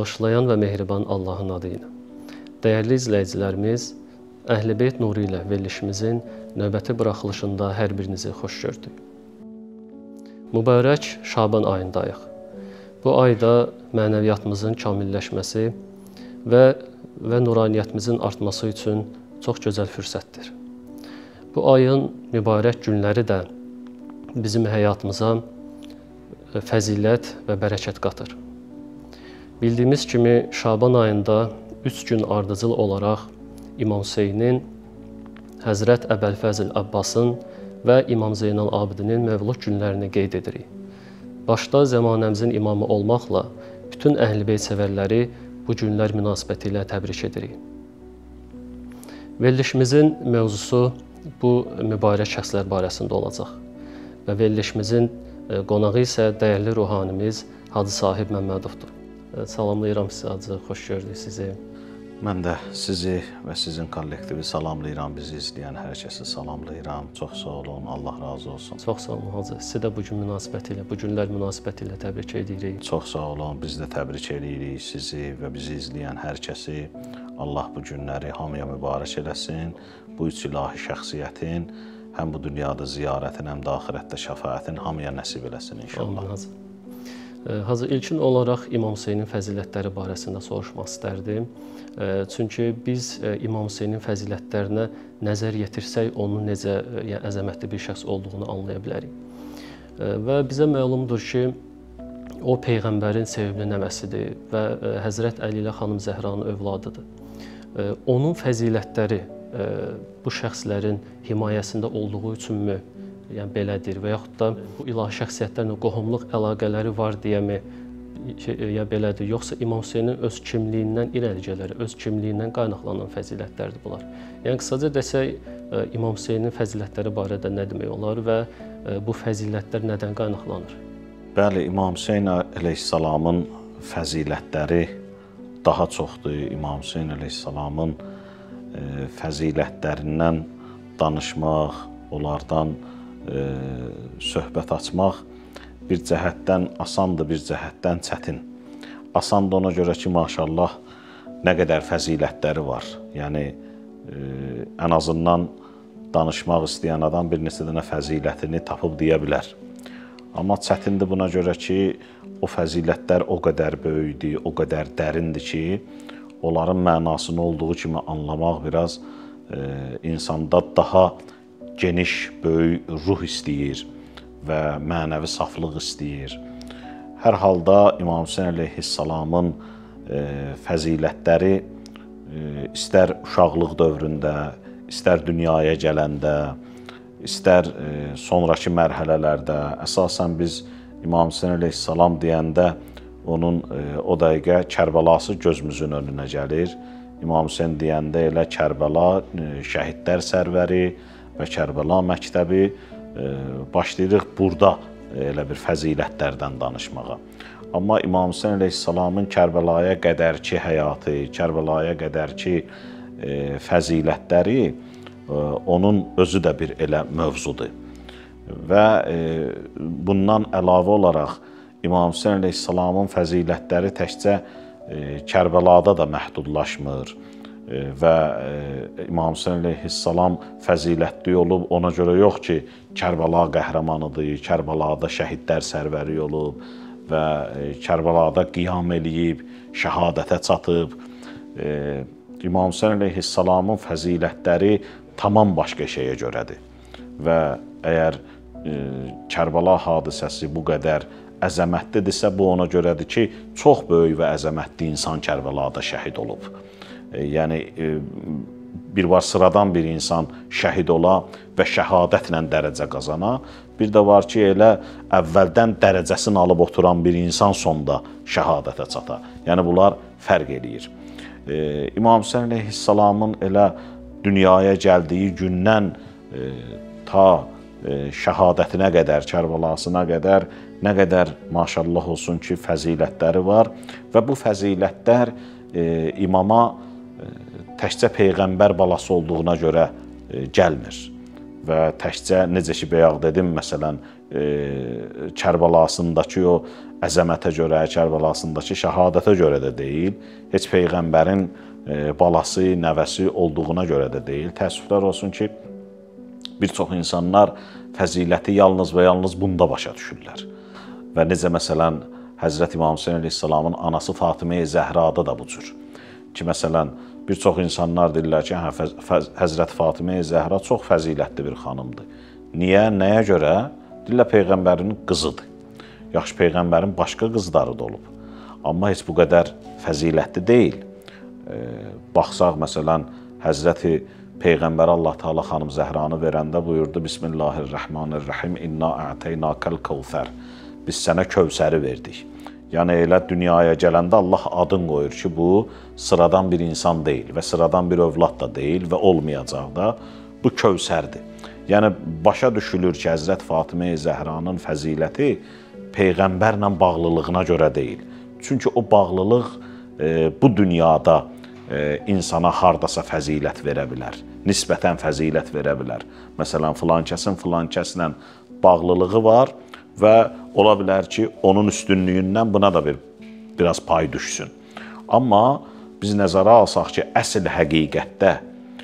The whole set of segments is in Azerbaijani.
Bağışlayan və mehriban Allahın adı ilə. Dəyərli izləyicilərimiz, Əhl-i Beyt nuru ilə verilişimizin növbəti buraxılışında hər birinizi xoş gördük. Mübarək Şaban ayındayıq. Bu ayda mənəviyyatımızın kamilləşməsi və nuraniyyətimizin artması üçün çox gözəl fürsətdir. Bu ayın mübarək günləri də bizim həyatımıza fəzilət və bərəkət qatır. Bildiyimiz kimi Şaban ayında 3 gün ardıcıl olaraq İmam Hüseynin, Həzrət Əbəlfəzl Abbasın və İmam Zeynal Abidinin mövlud günlərini qeyd edirik. Başda zəmanəmizin imamı olmaqla bütün Əhl-i Beyt sevərləri bu günlər münasibəti ilə təbrik edirik. Verilişimizin mövzusu bu mübarək şəxslər barəsində olacaq və verilişimizin qonağı isə dəyərli ruhanimiz Hacı Sahib Məmmədovdur. Salamlayıram sizi, Hacı, xoş gördük sizi. Mən də sizi və sizin kollektivi salamlayıram, bizi izləyən hər kəsi salamlayıram. Çox sağ olun, Allah razı olsun. Çox sağ olun, Hacı. Sizi də bu gün münasibətilə, bu günlər münasibətilə təbrik edirik. Çox sağ olun, biz də təbrik edirik sizi və bizi izləyən hər kəsi. Allah bu günləri hamıya mübarək eləsin. Bu üç ilahi şəxsiyyətin həm bu dünyada ziyarətin, həm də axirətdə şəfaətin hamıya nəsib eləsin inşallah. Amin, Hacı. Hacı, ilkin olaraq İmam Hüseynin fəzilətləri barəsində soruşmaq istərdim. Çünki biz İmam Hüseynin fəzilətlərinə nəzər yetirsək, onun necə əzəmətli bir şəxs olduğunu anlaya bilərik. Və bizə məlumdur ki, o Peyğəmbərin sevimli nəvəsidir və Həzrət Əlilə xanım Zəhranın övladıdır. Onun fəzilətləri bu şəxslərin himayəsində olduğu üçünmü yəni belədir və yaxud da bu ilahi şəxsiyyətlərlə qohumluq əlaqələri var deyəmi ya belədir, yoxsa İmam Hüseynin öz kimliyindən irəli gələr, öz kimliyindən qaynaqlanan fəzilətlərdir bunlar. Yəni qısaca desək, İmam Hüseynin fəzilətləri barədə nə demək olar və bu fəzilətlər nədən qaynaqlanır? Bəli, İmam Hüseyn əleyhissalamın fəzilətləri daha çoxdur. İmam Hüseyn əleyhissalamın fəzilətlərindən danışmaq, onlardan söhbət açmaq bir cəhətdən asandır, bir cəhətdən çətin. Asandır ona görə ki, maşallah, nə qədər fəzilətləri var. Yəni, ən azından danışmaq istəyən adam bir neçə dənə fəzilətini tapıb deyə bilər. Amma çətindir buna görə ki, o fəzilətlər o qədər böyükdür, o qədər dərindir ki, onların mənasını olduğu kimi anlamaq biraz insanda daha geniş, böyük ruh istəyir və mənəvi saflıq istəyir. Hər halda İmam Hüseyn əleyhissalamın fəzilətləri istər uşaqlıq dövründə, istər dünyaya gələndə, istər sonraki mərhələlərdə, əsasən biz İmam Hüseyn əleyhissalam deyəndə onun o dəqiqə Kərbəlası gözümüzün önünə gəlir. İmam Hüseyn deyəndə elə Kərbəla, şəhidlər sərvəri və Kərbəla məktəbi başlayırıq burada elə bir fəzilətlərdən danışmağa. Amma İmam Hüseyn əleyhissalamın Kərbəlaya qədərki həyatı, Kərbəlaya qədərki fəzilətləri onun özü də bir elə mövzudur. Və bundan əlavə olaraq İmam Hüseyn əleyhissalamın fəzilətləri təkcə Kərbəlada da məhdudlaşmır və İmam Hüseyn əleyhissalam fəzilətli olub, ona görə yox ki, Kərbəla qəhrəmanıdır, Kərbəlada şəhidlər sərvəri olub və Kərbəlada qiyam eləyib, şəhadətə çatıb. İmam Hüseyn əleyhissalamın fəzilətləri tamam başqa şeyə görədir və əgər Kərbəla hadisəsi bu qədər əzəmətlidirsə, bu ona görədir ki, çox böyük və əzəmətli insan Kərbəlada şəhid olub. Yəni, bir var sıradan bir insan şəhid ola və şəhadətlə dərəcə qazana. Bir də var ki, elə əvvəldən dərəcəsini alıb oturan bir insan sonda şəhadətə çata. Yəni, bunlar fərq eləyir. İmam Hüseyn əleyhissalamın elə dünyaya gəldiyi gündən ta şəhadətinə qədər, Kərbəlasına qədər nə qədər maşallah olsun ki, fəzilətləri var və bu fəzilətlər imama təkcə Peyğəmbər balası olduğuna görə gəlmir və təkcə, necə ki, bayaq dedim, məsələn, Kərbəlasındakı o əzəmətə görə, Kərbəlasındakı şəhadətə görə də deyil, heç Peyğəmbərin balası, nəvəsi olduğuna görə də deyil. Təəssüflər olsun ki, bir çox insanlar fəziləti yalnız və yalnız bunda başa düşürlər. Və necə məsələn, Həzrət İmam Hüseyn əleyhissalamın anası Fatimə-i Zəhrada da bu cür. Ki, məsələn, bir çox insanlar deyirlər ki, Həzrət Fatimə-i Zəhra çox fəzilətli bir xanımdır. Niyə, nəyə görə? Deyirlər, Peyğəmbərin qızıdır. Yaxşı, Peyğəmbərin başqa qızları da olub. Amma heç bu qədər fəzilətli deyil. Baxsaq, məsələn, Həzrəti Peyğəmbər Allah Teala xanım Zəhranı verəndə buyurdu, Bismillahirrahmanirrahim, İnna a'teynakal Kevser. Biz sənə Kövsəri verdik. Yəni, elə dünyaya gələndə Allah adın qoyur ki, bu sıradan bir insan deyil və sıradan bir övlad da deyil və olmayacaq da, bu Kövsərdir. Yəni, başa düşülür ki, Həzrət Fatimə-i Zəhranın fəziləti Peyğəmbərlə bağlılığına görə deyil. Çünki o bağlılıq bu dünyada insana hardasa fəzilət verə bilər, nisbətən fəzilət verə bilər. Məsələn, filankəsin filankəslə bağlılığı var və ola bilər ki, onun üstünlüyündən buna da biraz pay düşsün. Amma biz nəzərə alsaq ki, əsl həqiqətdə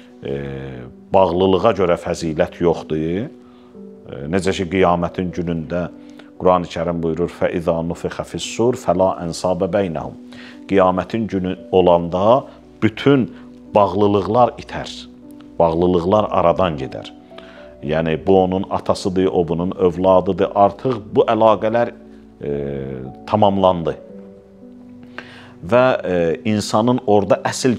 bağlılığa görə fəzilət yoxdur. Necə ki, qiyamətin günündə Quran-ı Kərim buyurur, فَإِذَا نُفِخَ فِي الصُّورِ فَلَا أَنْصَابَ بَيْنَهُمْ. Qiyamətin günü olanda bütün bağlılıqlar itər, bağlılıqlar aradan gedər. Yəni, bu onun atasıdır, o bunun övladıdır. Artıq bu əlaqələr tamamlandı. Və insanın orada əsl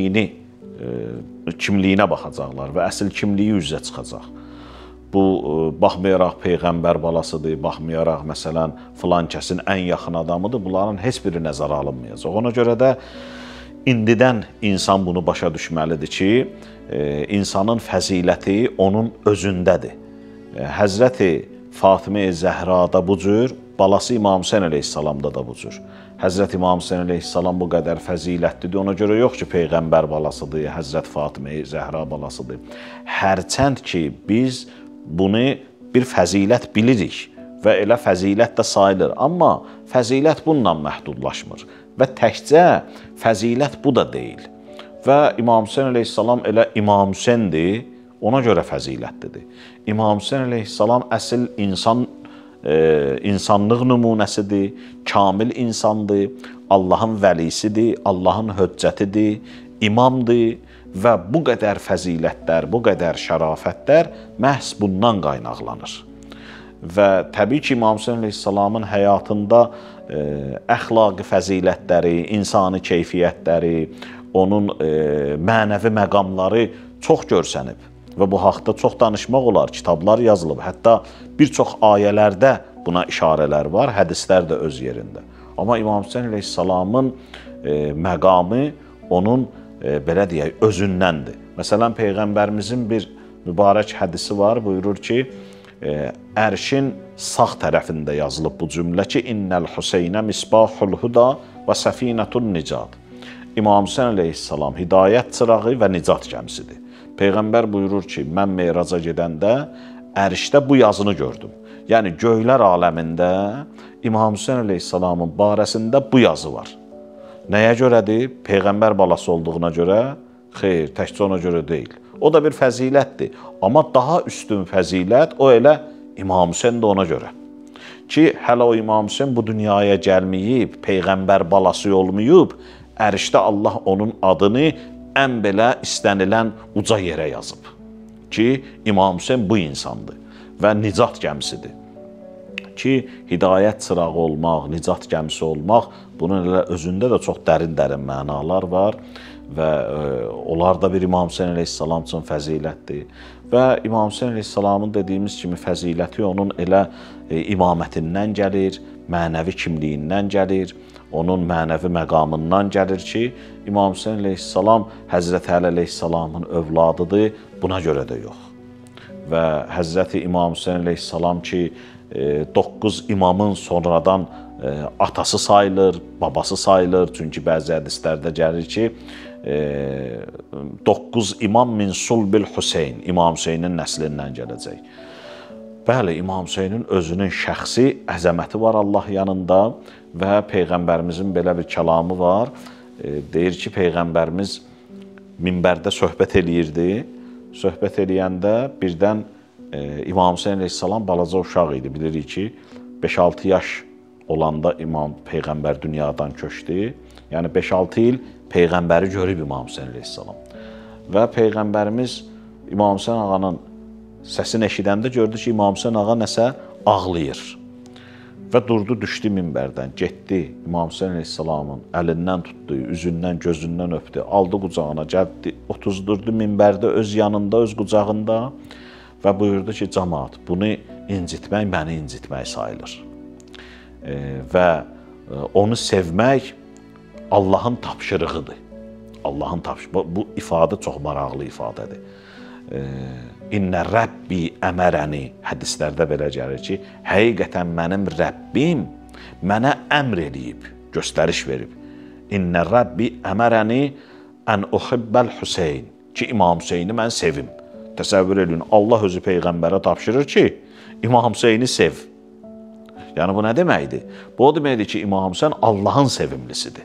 kimliyinə baxacaqlar və əsl kimliyi üzrə çıxacaq. Bu, baxmayaraq Peyğəmbər balasıdır, baxmayaraq, məsələn, filan kəsin ən yaxın adamıdır, bunların heç biri nəzərə alınmayacaq. Ona görə də indidən insan bunu başa düşməlidir ki, insanın fəziləti onun özündədir. Həzrəti Fatimə-i Zəhrada bu cür, balası İmam Hüseyn əleyhissalamda da bu cür. Həzrət İmam Hüseyn əleyhissalam bu qədər fəzilətlidir, ona görə yox ki, Peyğəmbər balasıdır, Həzrət Fatimə-i Zəhra balasıdır. Hərçənd ki, biz bunu bir fəzilət bilirik və elə fəzilət də sayılır. Amma fəzilət bununla məhdudlaşmır və təkcə fəzilət bu da deyil. Və İmam Hüseyn əleyhissalam elə İmam Hüseyndir, ona görə fəzilətlidir. İmam Hüseyn əleyhissalam əsl insanlıq nümunəsidir, kamil insandır, Allahın vəlisidir, Allahın höccətidir, imamdır və bu qədər fəzilətlər, bu qədər şərafətlər məhz bundan qaynaqlanır. Və təbii ki, İmam Hüseyn əleyhissalamın həyatında əxlaqi fəzilətləri, insani keyfiyyətləri, onun mənəvi məqamları çox görsənib. Və bu haqda çox danışmaq olar, kitablar yazılıb. Hətta bir çox ayələrdə buna işarələr var, hədislər də öz yerində. Amma İmam Hüseyn əleyhissalamın məqamı onun, belə deyək, özündəndir. Məsələn, Peyğəmbərimizin bir mübarək hədisi var, buyurur ki, ərşin sağ tərəfində yazılıb bu cümlə ki, İnnəl Hüseynə misbahul huda və səfinətun nicad. İmam Hüseyn əleyhissalam hidayət çırağı və nicat gəmisidir. Peyğəmbər buyurur ki, mən meyraca gedəndə ərşdə bu yazını gördüm. Yəni, göylər aləmində İmam Hüseyn əleyhissalamın barəsində bu yazı var. Nəyə görədir? Peyğəmbər balası olduğuna görə? Xeyr, təkcə ona görə deyil. O da bir fəzilətdir. Amma daha üstün fəzilət o elə İmam Hüseyn də ona görə. Ki, hələ o İmam Hüseyn bu dünyaya gəlməyib, Peyğəmbər balası olmayıb, ərşdə Allah onun adını ən belə istənilən uca yerə yazıb. Ki, İmam Hüseyn bu insandır və nicat gəmisidir. Ki, hidayət çırağı olmaq, nicat gəmisi olmaq, bunun elə özündə də çox dərin-dərin mənalar var və onlar da bir İmam Hüseyn əleyhissalam üçün fəzilətdir. Və İmam Hüseyn əleyhissalamın dediyimiz kimi fəziləti onun elə imamətindən gəlir, mənəvi kimliyindən gəlir, onun mənəvi məqamından gəlir ki, İmam Hüseyn əleyhissalam Həzrəti Əli əleyhissalamın övladıdır, buna görə də yox. Və Həzrəti İmam Hüseyn əleyhissalam ki, 9 imamın sonradan atası sayılır, babası sayılır. Çünki bəzi hədislərdə gəlir ki, 9 imam min sulbil Hüseyn, İmam Hüseynin nəslindən gələcək. Bəli, İmam Hüseynin özünün şəxsi əzəməti var Allah yanında və Peyğəmbərimizin belə bir kəlamı var. Deyir ki, Peyğəmbərimiz minbərdə söhbət eləyirdi. Söhbət eləyəndə birdən İmam Hüseyn əleyhissalam balaca uşaq idi. Bilirik ki, 5-6 yaş olanda İmam Peyğəmbər dünyadan köçdü. Yəni 5-6 il Peyğəmbəri görüb İmam Hüseyn əleyhissalam. Və Peyğəmbərimiz İmam Hüseyn ağanın səsini eşidəndə gördü ki, İmam Hüseyn ağa nəsə ağlayır. Və durdu, düşdü minbərdən, getdi İmam Hüseyn əleyhissalamın əlindən tutdu, üzündən, gözündən öpdü, aldı qucağına, gəldi, otuzdurdu minbərdə öz yanında, öz qucağında və buyurdu ki, cəmaat, bunu incitmək məni incitmək sayılır. Və onu sevmək Allahın tapşırığıdır. Allahın tapşırığı. Bu ifadə çox maraqlı ifadədir. İnnə Rəbbi əmərəni hədislərdə belə gəlir ki, həqiqətən mənim Rəbbim mənə əmr eləyib, göstəriş verib. İnnə Rəbbi əmərəni ən uhibbəl Hüseyn ki, İmam Hüseyni mən sevim. Təsəvvür edin, Allah özü Peyğəmbərə tapşırır ki, İmam Hüseyni sev. Yəni bu nə deməkdir? Bu o deməkdir ki, İmam Hüseyn Allahın sevimlisidir.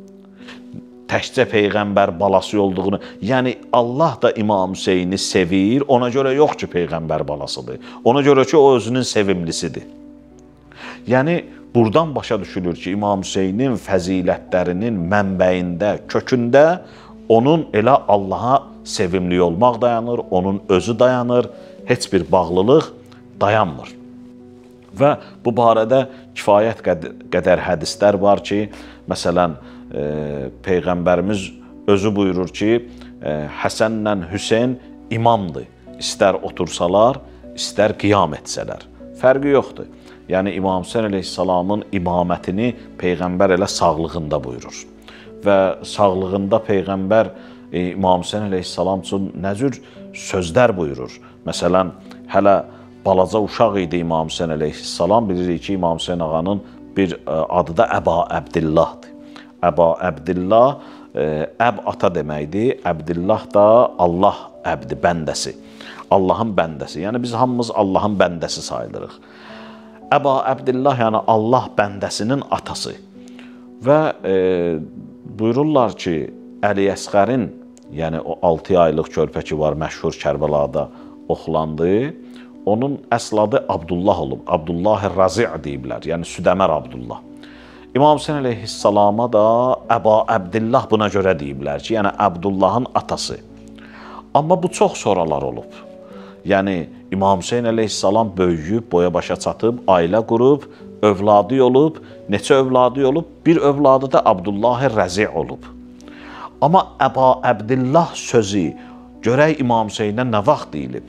Təkcə Peyğəmbər balası olduğunu, yəni Allah da İmam Hüseyni sevir, ona görə yox ki, Peyğəmbər balasıdır. Ona görə ki, o özünün sevimlisidir. Yəni, buradan başa düşülür ki, İmam Hüseynin fəzilətlərinin mənbəyində, kökündə onun elə Allaha sevimli olmaq dayanır, onun özü dayanır, heç bir bağlılıq dayanmır. Və bu barədə kifayət qədər hədislər var ki, məsələn, Peyğəmbərimiz özü buyurur ki, Həsənlə Hüseyn imamdır. İstər otursalar, istər qiyam etsələr. Fərqi yoxdur. Yəni, İmam Hüseyn əleyhissalamın imamətini Peyğəmbər elə sağlığında buyurur. Və sağlığında Peyğəmbər İmam Hüseyn əleyhissalam üçün nə cür sözlər buyurur. Məsələn, hələ balaca uşaq idi İmam Hüseyn əleyhissalam. Bilirik ki, İmam Hüseyn ağanın bir adı da Əba Əbdillahdır. Əba Əbdillah, əb ata deməkdir, Əbdillah da Allah əbdi, bəndəsi, Allahın bəndəsi. Yəni, biz hamımız Allahın bəndəsi sayılırıq. Əba Əbdillah, yəni Allah bəndəsinin atası. Və buyururlar ki, Əli Əsqərin, yəni o 6 aylıq körpə ki var, məşhur Kərbəlada oxlandı, onun əsl adı Abdullah olub, Abdullah-ı Razi' deyiblər, yəni Südəmər Abdullah. İmam Hüseyn əleyhissalama da Əba Əbdillah buna görə deyiblər ki, yəni Abdullahın atası. Amma bu çox sonralar olub. Yəni İmam Hüseyn əleyhissalam böyüyüb, boya başa çatıb, ailə qurub, övladı olub, neçə övladı olub, bir övladı da Abdullah-ı Razi' olub. Amma Əba Əbdillah sözü görək İmam Hüseynə nə vaxt deyilib?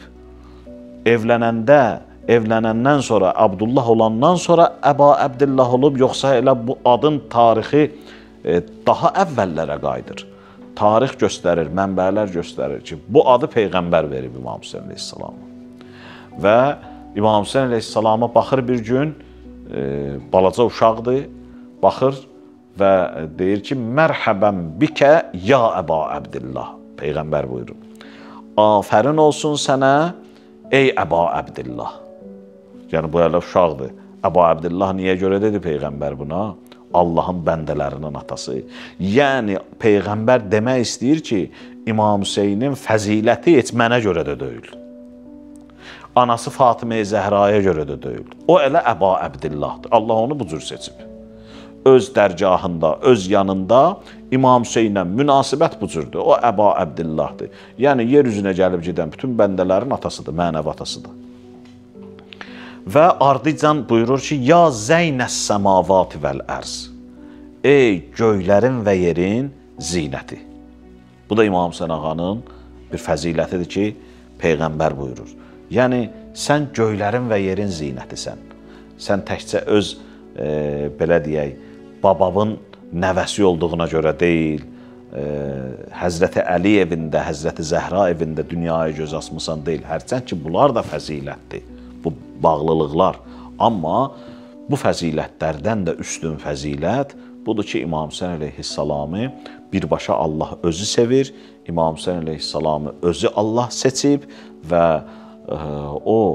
Evlənəndən sonra, Abdullah olandan sonra Əba Əbdillah olub, yoxsa elə bu adın tarixi daha əvvəllərə qayıdır. Tarix göstərir, mənbələr göstərir ki, bu adı Peyğəmbər verib İmam Hüseyn əleyhissalama. Və İmam Hüseyn əleyhissalama baxır bir gün, balaca uşaqdır, baxır və deyir ki, mərhəbən bikə ya Əba Əbdillah. Peyğəmbər buyurur. Afərin olsun sənə, ey Əba Əbdillah. Yəni, bu elə uşaqdır. Əba Əbdillah niyə görə dedi Peyğəmbər buna? Allahın bəndələrinin atası. Yəni, Peyğəmbər demək istəyir ki, İmam Hüseynin fəziləti heç mənə görə də deyil. Anası Fatimə-i Zəhraya görə də deyil. O elə Əba Əbdillahdır. Allah onu bu cür seçib. Öz dərgahında, öz yanında İmam Hüseynlə münasibət bu cürdür. O Əba Əbdillahdır. Yəni, yer üzünə gəlib gedən bütün bəndələrin atasıdır, mənəvi atasıdır. Və ardıcan buyurur ki, ya Zeynəs səmavati vəl ərz. Ey göylərin və yerin zinəti. Bu da İmam Hüseyn ağanın bir fəzilətidir ki, Peyğəmbər buyurur. Yəni, sən göylərin və yerin zinətisən. Sən təkcə öz, belə deyək, babamın nəvəsi olduğuna görə deyil, Həzrəti Əli evində, Həzrəti Zəhra evində dünyaya göz açmısan deyil. Hərçənd ki, bunlar da fəzilətdir, bu bağlılıqlar. Amma bu fəzilətlərdən də üstün fəzilət budur ki, İmam Hüseyn əleyhissalamı birbaşa Allah özü sevir, İmam Hüseyn əleyhissalamı özü Allah seçib və o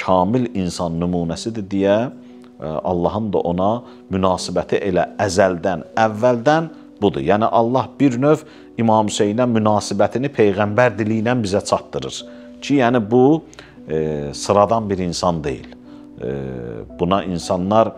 kamil insan nümunəsidir deyə Allahın da ona münasibəti elə əzəldən, əvvəldən budur. Yəni Allah bir növ İmam Hüseynə münasibətini peyğəmbər dili ilə bizə çatdırır ki, yəni bu sıradan bir insan deyil. Buna insanlar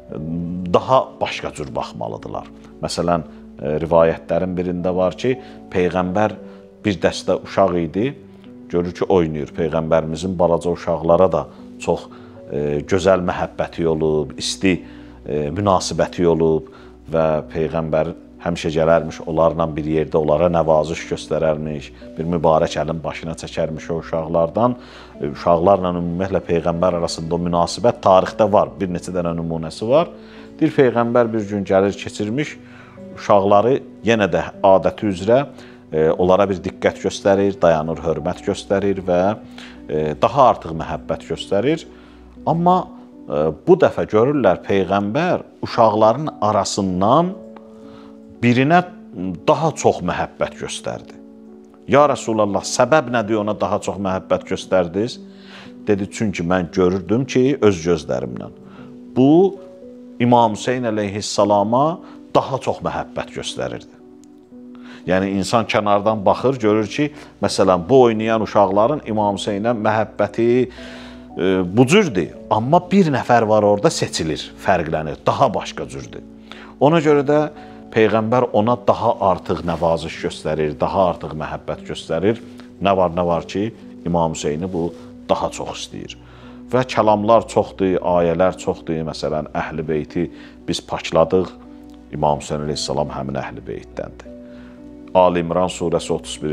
daha başqa cür baxmalıdırlar. Məsələn, rivayətlərin birində var ki, peyğəmbər bir dəstə uşaq idi, görür ki, oynayır. Peyğəmbərimizin balaca uşaqlara da çox gözəl məhəbbəti olub, isti münasibəti olub və Peyğəmbər həmişə gələrmiş, onlarla bir yerdə onlara nəvaziş göstərərmiş, bir mübarək əlin başına çəkərmiş o uşaqlardan. Uşaqlarla ümumiyyətlə Peyğəmbər arasında o münasibət tarixdə var, bir neçə dənə nümunəsi var. Bir Peyğəmbər bir gün gəlir, keçirmiş, uşaqları yenə də adəti üzrə onlara bir diqqət göstərir, dayanır, hörmət göstərir və daha artıq məhəbbət göstərir. Amma bu dəfə görürlər Peyğəmbər uşaqların arasından birinə daha çox məhəbbət göstərdi. Ya Rasulallah, səbəb nədir ona daha çox məhəbbət göstərdiniz? Dedi, çünki mən görürdüm ki, öz gözlərimlə bu İmam Hüseyn əleyhissalama daha çox məhəbbət göstərirdi. Yəni, insan kənardan baxır, görür ki, məsələn, bu oynayan uşaqların İmam Hüseynə məhəbbəti bu cürdür. Amma bir nəfər var orada seçilir, fərqlənir, daha başqa cürdür. Ona görə də Peyğəmbər ona daha artıq nəvaziş göstərir, daha artıq məhəbbət göstərir. Nə var ki, İmam Hüseyni bu daha çox istəyir. Və kəlamlar çoxdur, ayələr çoxdur. Məsələn, Əhl-i Beyti biz pakladıq. İmam Hüseyn əleyhissalam həmin Əhl-i Beytdəndir. Ali İmran surəsi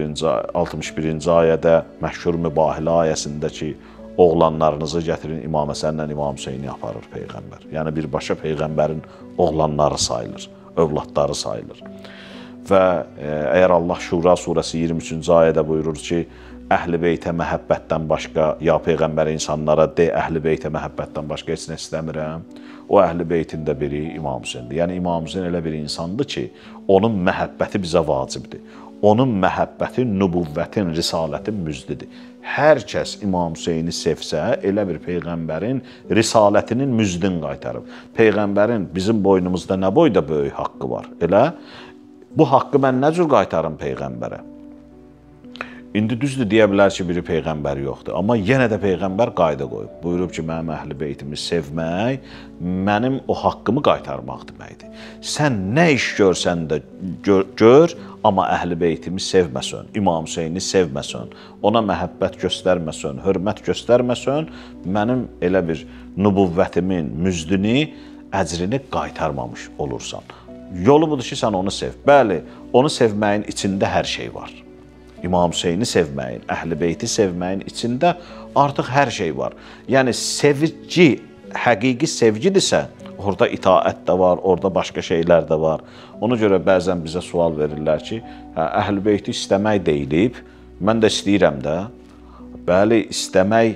61-ci ayədə məşhur mübahilə ayəsində ki, oğlanlarınızı gətirin, İmam Həsənlə İmam Hüseyni aparır Peyğəmbər. Yəni, birbaşa Peyğəmbərin oğlanları sayılır, övladları sayılır. Və əgər Allah Şura surəsi 23-cü ayədə buyurur ki, Əhl-i Beytə məhəbbətdən başqa, ya Peyğəmbər insanlara de, Əhl-i Beytə məhəbbətdən başqa heç nə istəmirəm, o Əhl-i Beytin də biri İmam Hüseyndir. Yəni, İmam Hüseyn elə bir insandır ki, onun məhəbbəti bizə vacibdir. Onun məhəbbəti nübüvvətin, risalətin müjdidir. Hər kəs İmam Hüseyni sevsə, elə bir Peyğəmbərin risalətinin müjdini qaytarıb. Peyğəmbərin bizim boynumuzda nə boyda böyük haqqı var? Elə bu haqqı mən nə cür qaytarım Peyğəmbərə? İndi düzdür, deyə bilər ki, biri Peyğəmbər yoxdur. Amma yenə də Peyğəmbər qayda qoyub. Buyurub ki, mənim Əhl-i Beytimi sevmək, mənim o haqqımı qaytarmaq deməkdir. Sən nə iş görsən də gör, amma Əhl-i Beytimi sevməsən, İmam Hüseyni sevməsən, ona məhəbbət göstərməsən, hörmət göstərməsən, mənim elə bir nübüvvətimin müjdini, əcrini qaytarmamış olursan. Yolu budur ki, sən onu sev. Bəli, onu sevməyin içində hər şey var. İmam Hüseyni sevməyin, Əhl-i Beyti sevməyin içində artıq hər şey var. Yəni, sevgi, həqiqi sevgidirsə, orada itaət də var, orada başqa şeylər də var. Ona görə bəzən bizə sual verirlər ki, Əhl-i Beyti istəmək deyilib, mən də istəyirəm də. Bəli, istəmək,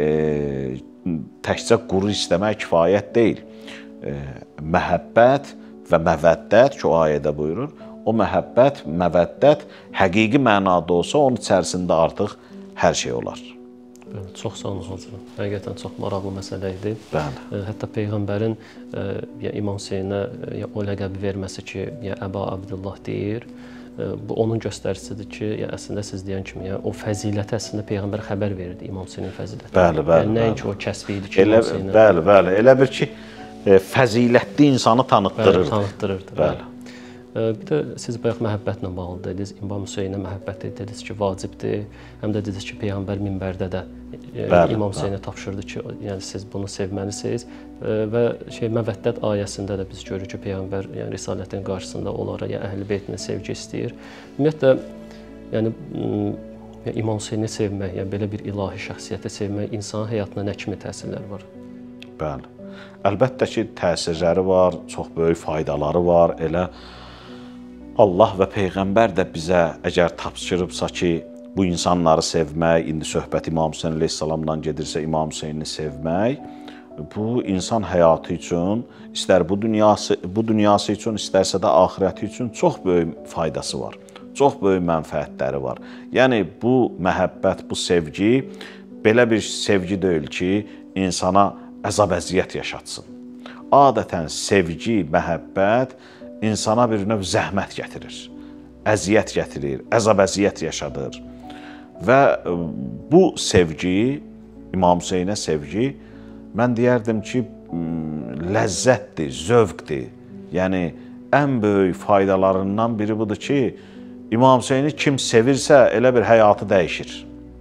təkcə quru istəmək kifayət deyil. Məhəbbət və məvəddət ki, o ayədə buyurur, o məhəbbət, məvəddət həqiqi mənada olsa, onun içərisində artıq hər şey olar. Çox sağ olun, hacı. Həqiqətən çox maraqlı məsələ idi. Bəli. Hətta Peyğəmbərin İmam Hüseynə o ləqəbi verməsi ki, Əba Abdullah deyir, bu onun göstəricisidir ki, əslində siz deyən kimi, o fəziləti əslində Peyğəmbər xəbər verirdi, İmam Hüseynin fəziləti. Bəli, bəli. Nəinki o kəsbi idi ki, İmam Hüseynə. Bəli, bəli. Elə bir ki, fəzilətli insanı tanıtdırırdı. Bəli, tanıtdırırdı. Bəli. Bir də siz bayaq məhəbbətlə bağlı dediniz, İmam Hüseynə məhəbbət dediniz ki, vacibdir. Həm də dediniz ki, Peyğəmbər minbərdə də İmam Hüseynə tapşırdı ki, yəni siz bunu sevməlisiniz. Və məvəddət ayəsində də biz görürük ki, Peyğəmbər yəni risalətin qarşısında onlara, yəni Əhl-i Beytinə sevgi istəyir. Ümumiyyətlə, yəni İmam Hüseyni sevmək, yəni belə bir ilahi şəxsiyyəti sevmək insanın həyatına nə kimi təsirlər var? Bəli. Əlbəttə ki, təsirləri var, çox böyük faydaları var. Elə Allah və Peyğəmbər də bizə əgər tapşırıbsa ki, bu insanları sevmək, indi söhbət İmam Hüseyn əleyhissalamdan gedirsə, İmam Hüseyni sevmək, bu insan həyatı üçün, istər bu dünyası üçün, istərsə də axirəti üçün çox böyük faydası var. Çox böyük mənfəətləri var. Yəni, bu məhəbbət, bu sevgi belə bir sevgi deyil ki, insana əzab-əziyyət yaşatsın. Adətən sevgi, məhəbbət insana bir növ zəhmət gətirir, əziyyət gətirir, əzab-əziyyət yaşadır. Və bu sevgi, İmam Hüseynə sevgi, mən deyərdim ki, ləzzətdir, zövqdir. Yəni, ən böyük faydalarından biri budur ki, İmam Hüseyni kim sevirsə, elə bir həyatı dəyişir.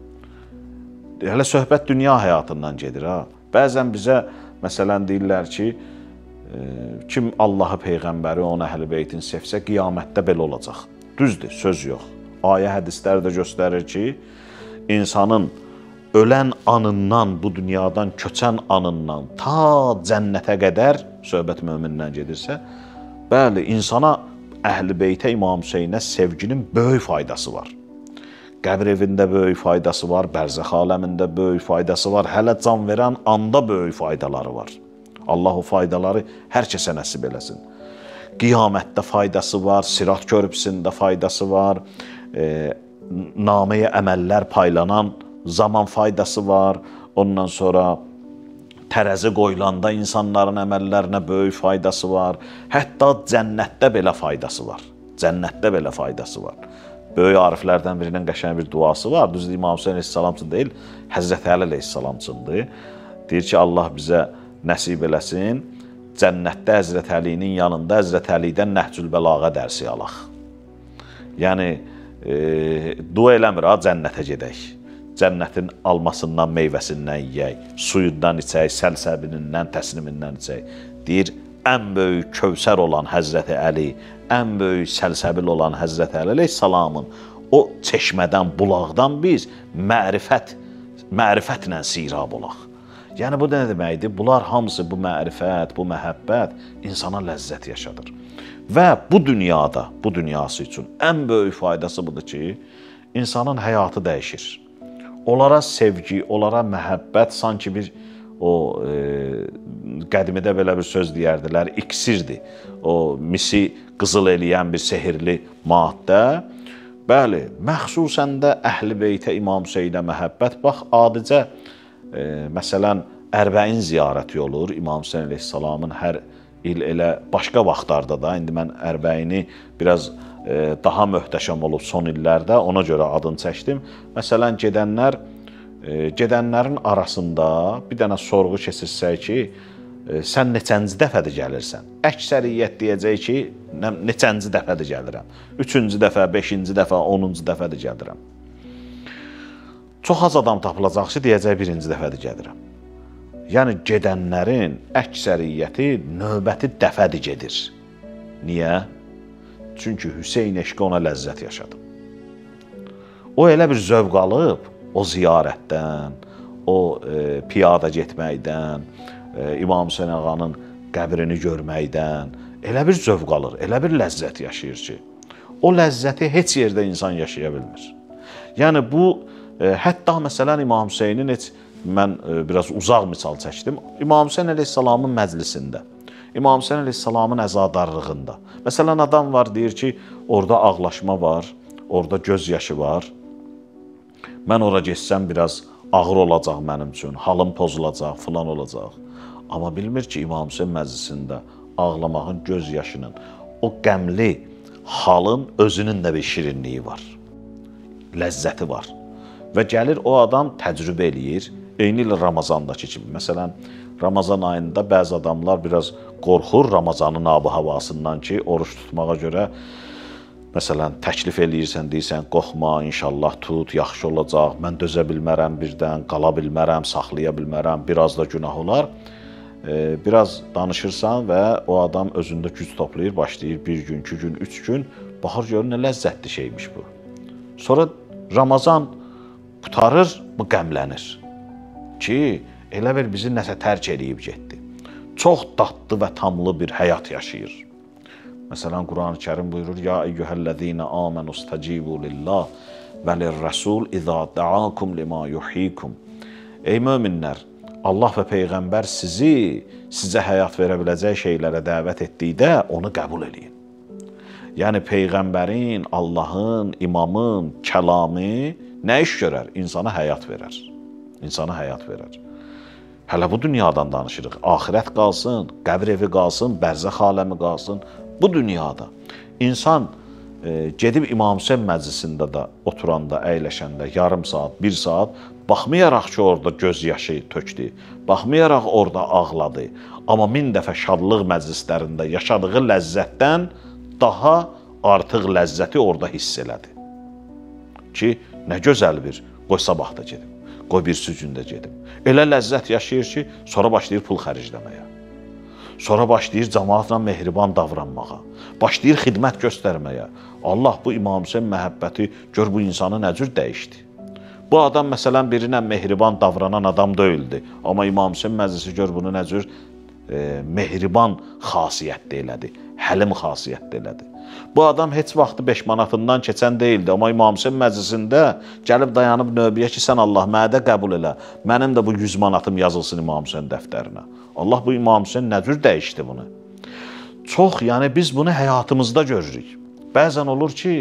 Hələ söhbət dünya həyatından gedir. Bəzən bizə, məsələn, deyirlər ki, kim Allahı, Peyğəmbəri, onun əhl-i beytini sevsə, qiyamətdə belə olacaq. Düzdür, söz yox. Ayə, hədislər də göstərir ki, insanın ölən anından, bu dünyadan köçən anından ta cənnətə qədər, söhbət mömindən gedirsə, bəli, insana əhl-i beytə, İmam Hüseynə sevginin böyük faydası var. Qəbr evində böyük faydası var, bərzəx aləmində böyük faydası var, hələ can verən anda böyük faydaları var. Allah o faydaları hər kəsə nəsib eləsin. Qiyamətdə faydası var, Sirat körpüsündə faydası var, naməyə əməllər paylanan zaman faydası var, ondan sonra tərəzi qoyulanda insanların əməllərinə böyük faydası var, hətta cənnətdə belə faydası var. Cənnətdə belə faydası var. Böyük ariflərdən birinin qəşəng bir duası var. Düzdür, İmam Hüseyn əleyhissalam üçün deyil, Həzrəti Əli əleyhissalam üçündür. Deyir ki, Allah bizə nəsib eləsin, cənnətdə Həzrəti Əlinin yanında Həzrəti Əlidən Nəhcül Bəlağə dərsi alaq. Yəni, dua eləmir, cənnətə gedək. Cənnətin almasından, meyvəsindən yeyək, suyundan içək, səlsəbinindən, təslimindən içək. Deyir, ən böyük Kövsər olan Həzrəti Əli, ən böyük səlsəbil olan Həzrəti Əli əleyhissalamın o çeşmədən, bulaqdan biz mərifətlə sirab olaq. Yəni, bu nə deməkdir? Bunlar hamısı, bu mərifət, bu məhəbbət insana ləzzət yaşadır. Və bu dünyada, bu dünyası üçün ən böyük faydası budur ki, insanın həyatı dəyişir. Onlara sevgi, onlara məhəbbət sanki bir qədimidə belə bir söz deyərdilər, iksirdir. O misi qızıl eləyən bir sehirli maddə. Bəli, məxsusən də Əhl-i Beytə, İmam Hüseynə məhəbbət. Bax, adicə, məsələn, Ərbəin ziyarəti olur. İmam Hüseyn əleyhissalamın hər il elə başqa vaxtlarda da, indi mən Ərbəyini biraz daha möhtəşəm olub son illərdə, ona görə adını çəkdim. Məsələn, gedənlərin arasında bir dənə sorğu keçirsək ki, sən neçənci dəfədir gəlirsən? Əksəriyyət deyəcək ki, neçənci dəfədir gəlirəm? 3-cü dəfə, 5-ci dəfə, 10-cu dəfədir gəlirəm. Çox az adam tapılacaq ki, deyəcək 1-ci dəfədir gəlirəm. Yəni, gedənlərin əksəriyyəti növbəti dəfədir gedir. Niyə? Çünki Hüseyn eşqi ona ləzzət yaşadı. O elə bir zövq alıb, o ziyarətdən, o piyada getməkdən, İmam Hüseyn ağanın qəbrini görməkdən, elə bir zövq alır, elə bir ləzzət yaşayır ki, o ləzzəti heç yerdə insan yaşaya bilmir. Yəni, bu, hətta məsələn, İmam Hüseynin mən biraz uzaq misal çəkdim. İmam Hüseyn əleyhissalamın məclisində, İmam Hüseyn əleyhissalamın əzadarlığında. Məsələn, adam var, deyir ki, orada ağlaşma var, orada göz yaşı var. Mən ora geçsəm biraz ağır olacaq mənim üçün, halım pozulacaq, filan olacaq. Amma bilmir ki, İmam Hüseyn məclisində ağlamağın, göz yaşının, o qəmli halın özünün də bir şirinliyi var, ləzzəti var. Və gəlir o adam təcrübə eləyir, eyni ilə Ramazandakı kimi. Məsələn, Ramazan ayında bəzi adamlar biraz qorxur Ramazanın ab-havasından ki, oruç tutmağa görə, məsələn, təklif eləyirsən, deyirsən, qorxma, inşallah tut, yaxşı olacaq, mən dözə bilmərəm birdən, qala bilmərəm, saxlaya bilmərəm, biraz da günah olar. Biraz danışırsan və o adam özündə güc toplayır, başlayır 1 gün, 2 gün, 3 gün, baxır görür, nə ləzzətli şeymiş bu. Sonra Ramazan qutarır, bu qəmlənir ki, elə bir bizi nəsə tərk eləyib getdi. Çox dadlı və tamlı bir həyat yaşayır. Məsələn, Quran-ı Kərim buyurur, Ya eyyuhəl-ləzīnə āmenū istəcibū lillah və lir-rəsul izā da'akum limā yuhyikum. Ey möminlər, Allah və Peyğəmbər sizə həyat verə biləcək şeylərə dəvət etdikdə onu qəbul edin. Yəni, Peyğəmbərin, Allahın, imamın kəlamı nə iş görər? İnsana həyat verər. insana həyat verər. Hələ bu dünyadan danışırıq. Axirət qalsın, qəbr evi qalsın, bərzəx aləmi qalsın. Bu dünyada insan gedib İmam Hüseyn məclisində də oturanda, əyləşəndə yarım saat, 1 saat, baxmayaraq ki, orada göz yaşı tökdü, baxmayaraq orada ağladı, amma 1000 dəfə şadlıq məclislərində yaşadığı ləzzətdən daha artıq ləzzəti orada hiss elədi. Ki, nə gözəl bir, qoy sabah da gedim, qoy bir gündə gedim. Elə ləzzət yaşayır ki, sonra başlayır pul xərcləməyə. Sonra başlayır cəmaatla mehriban davranmağa. Başlayır xidmət göstərməyə. Allah bu İmam Hüseyn məhəbbəti gör bu insanı nə cür dəyişdi. Bu adam məsələn birinə mehriban davranan adam deyildi. Amma İmam Hüseyn məclisi gör bunu nə cür mehriban xasiyyətdə elədi. Həlim xasiyyətdə elədi. Bu adam heç vaxtı 5 manatından keçən deyildi. Amma İmam Hüseyn məclisində gəlib dayanıb növbəyə ki, sən Allah mədə qəbul elə. Mənim də bu 100 manatım yazılsın İmam Hüseyn dəftərinə. Allah bu İmam Hüseyn nə cür dəyişdi bunu. Çox, yəni biz bunu həyatımızda görürük. Bəzən olur ki,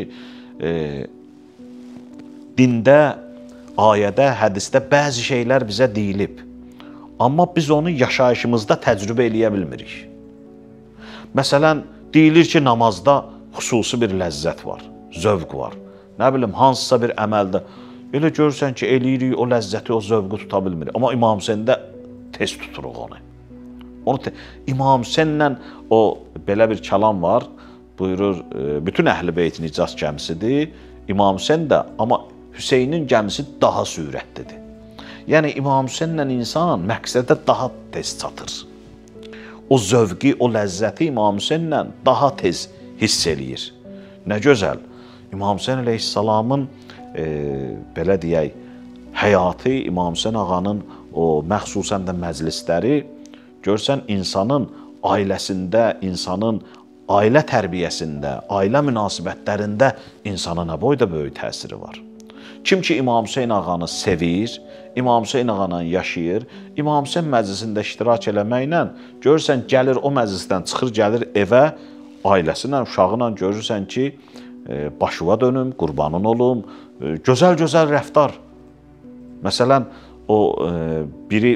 dində, ayədə, hədisdə bəzi şeylər bizə deyilib. Amma biz onu yaşayışımızda təcrübə eləyə bilmirik. Məsələn, deyilir ki, namazda xüsusi bir ləzzət var, zövq var. Nə bilim, hansısa bir əməldə. Elə görürsən ki, eləyirik, o ləzzəti, o zövqü tuta bilmirik. Amma İmam Hüseyndə tez tuturuq onu. İmam Hüseynlə o, belə bir kəlam var, buyurur, bütün Əhl-i Beytin icaz gəmisidir. İmam Hüseyn də, amma Hüseynin gəmisi daha sürətlidir. Yəni, İmam Hüseynlə insan məqsədə daha tez çatır. O zövqi, o ləzzəti İmam Hüseynlə daha tez hiss eləyir. Nə gözəl. İmam Hüseyn əleyhissalamın, belə deyək, həyatı, İmam Hüseyn ağanın o məxsusən də məclisləri, görsən, insanın ailəsində, insanın ailə tərbiyəsində, ailə münasibətlərində insana nə boyda böyük təsiri var. Kim ki, İmam Hüseyn ağanı sevir, İmam Hüseyn ağanla yaşayır, İmam Hüseyn məclisində iştirak eləməklə, görürsən, gəlir o məclisdən, çıxır, gəlir evə, ailəsinə, uşağıyla görürsən ki, başıva dönüm, qurbanın olum, gözəl-gözəl rəftar. Məsələn, o biri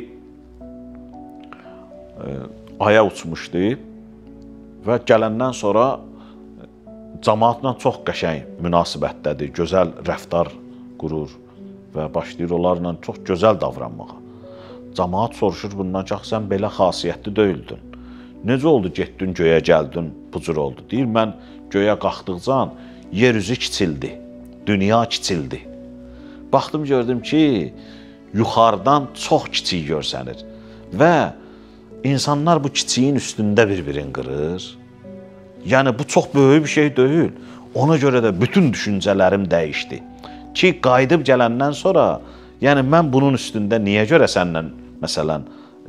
aya uçmuşdu və gələndən sonra cəmaatla çox qəşəng münasibətdədir, gözəl rəftar qurur və başlayır onlarla çox gözəl davranmağa. Cəmaat soruşur bundan ki, sən belə xasiyyətli deyildin. Necə oldu, getdin, göyə gəldin, bu cür oldu. Deyir, mən göyə qalxdıqca yer üzü kiçildi, dünya kiçildi. Baxdım, gördüm ki, yuxarıdan çox kiçik görsənir və İnsanlar bu kiçiyin üstündə bir-birini qırır. Yəni, bu çox böyük bir şey deyil. Ona görə də bütün düşüncələrim dəyişdi. Ki, qayıdıb gələndən sonra, yəni mən bunun üstündə niyə görə sənlə, məsələn,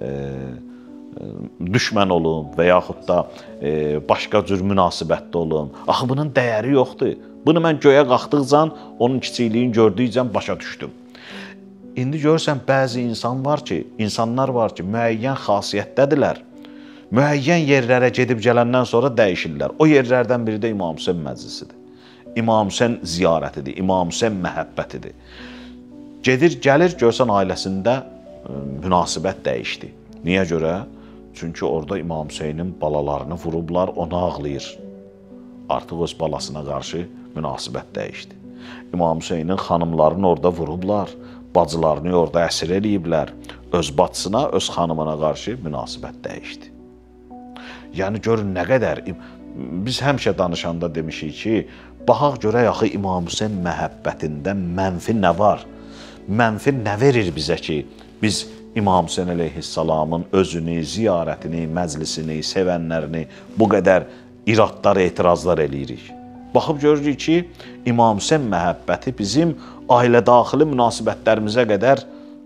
düşmən olum və yaxud da başqa cür münasibətdə olum. Axı, bunun dəyəri yoxdur. Bunu mən göyə qalxdıqca, onun kiçikliyini gördükcə başa düşdüm. İndi görürsən, bəzi insanlar var ki, müəyyən xasiyyətdədirlər. Müəyyən yerlərə gedib gələndən sonra dəyişirlər. O yerlərdən biri də İmam Hüseyn məclisidir. İmam Hüseyn ziyarətidir, İmam Hüseyn məhəbbətidir. Gedir, gəlir, görsən ailəsində münasibət dəyişdi. Niyə görə? Çünki orada İmam Hüseynin balalarını vurublar, onu ağlayır. Artıq öz balasına qarşı münasibət dəyişdi. İmam Hüseynin xanımlarını orada vurublar, bacılarını orada əsir eləyiblər. Öz bacısına, öz xanımına qarşı münasibət dəyişdi. Yəni, görün nə qədər, biz həmişə danışanda demişik ki, baxaq görək axı İmam Hüseyn məhəbbətində mənfi nə var? Mənfi nə verir bizə ki, biz İmam Hüseyn əleyhissalamın özünü, ziyarətini, məclisini, sevənlərini bu qədər iradlar, etirazlar eləyirik. Baxıb görürük ki, İmam Hüseyn məhəbbəti bizim ailə-daxili münasibətlərimizə qədər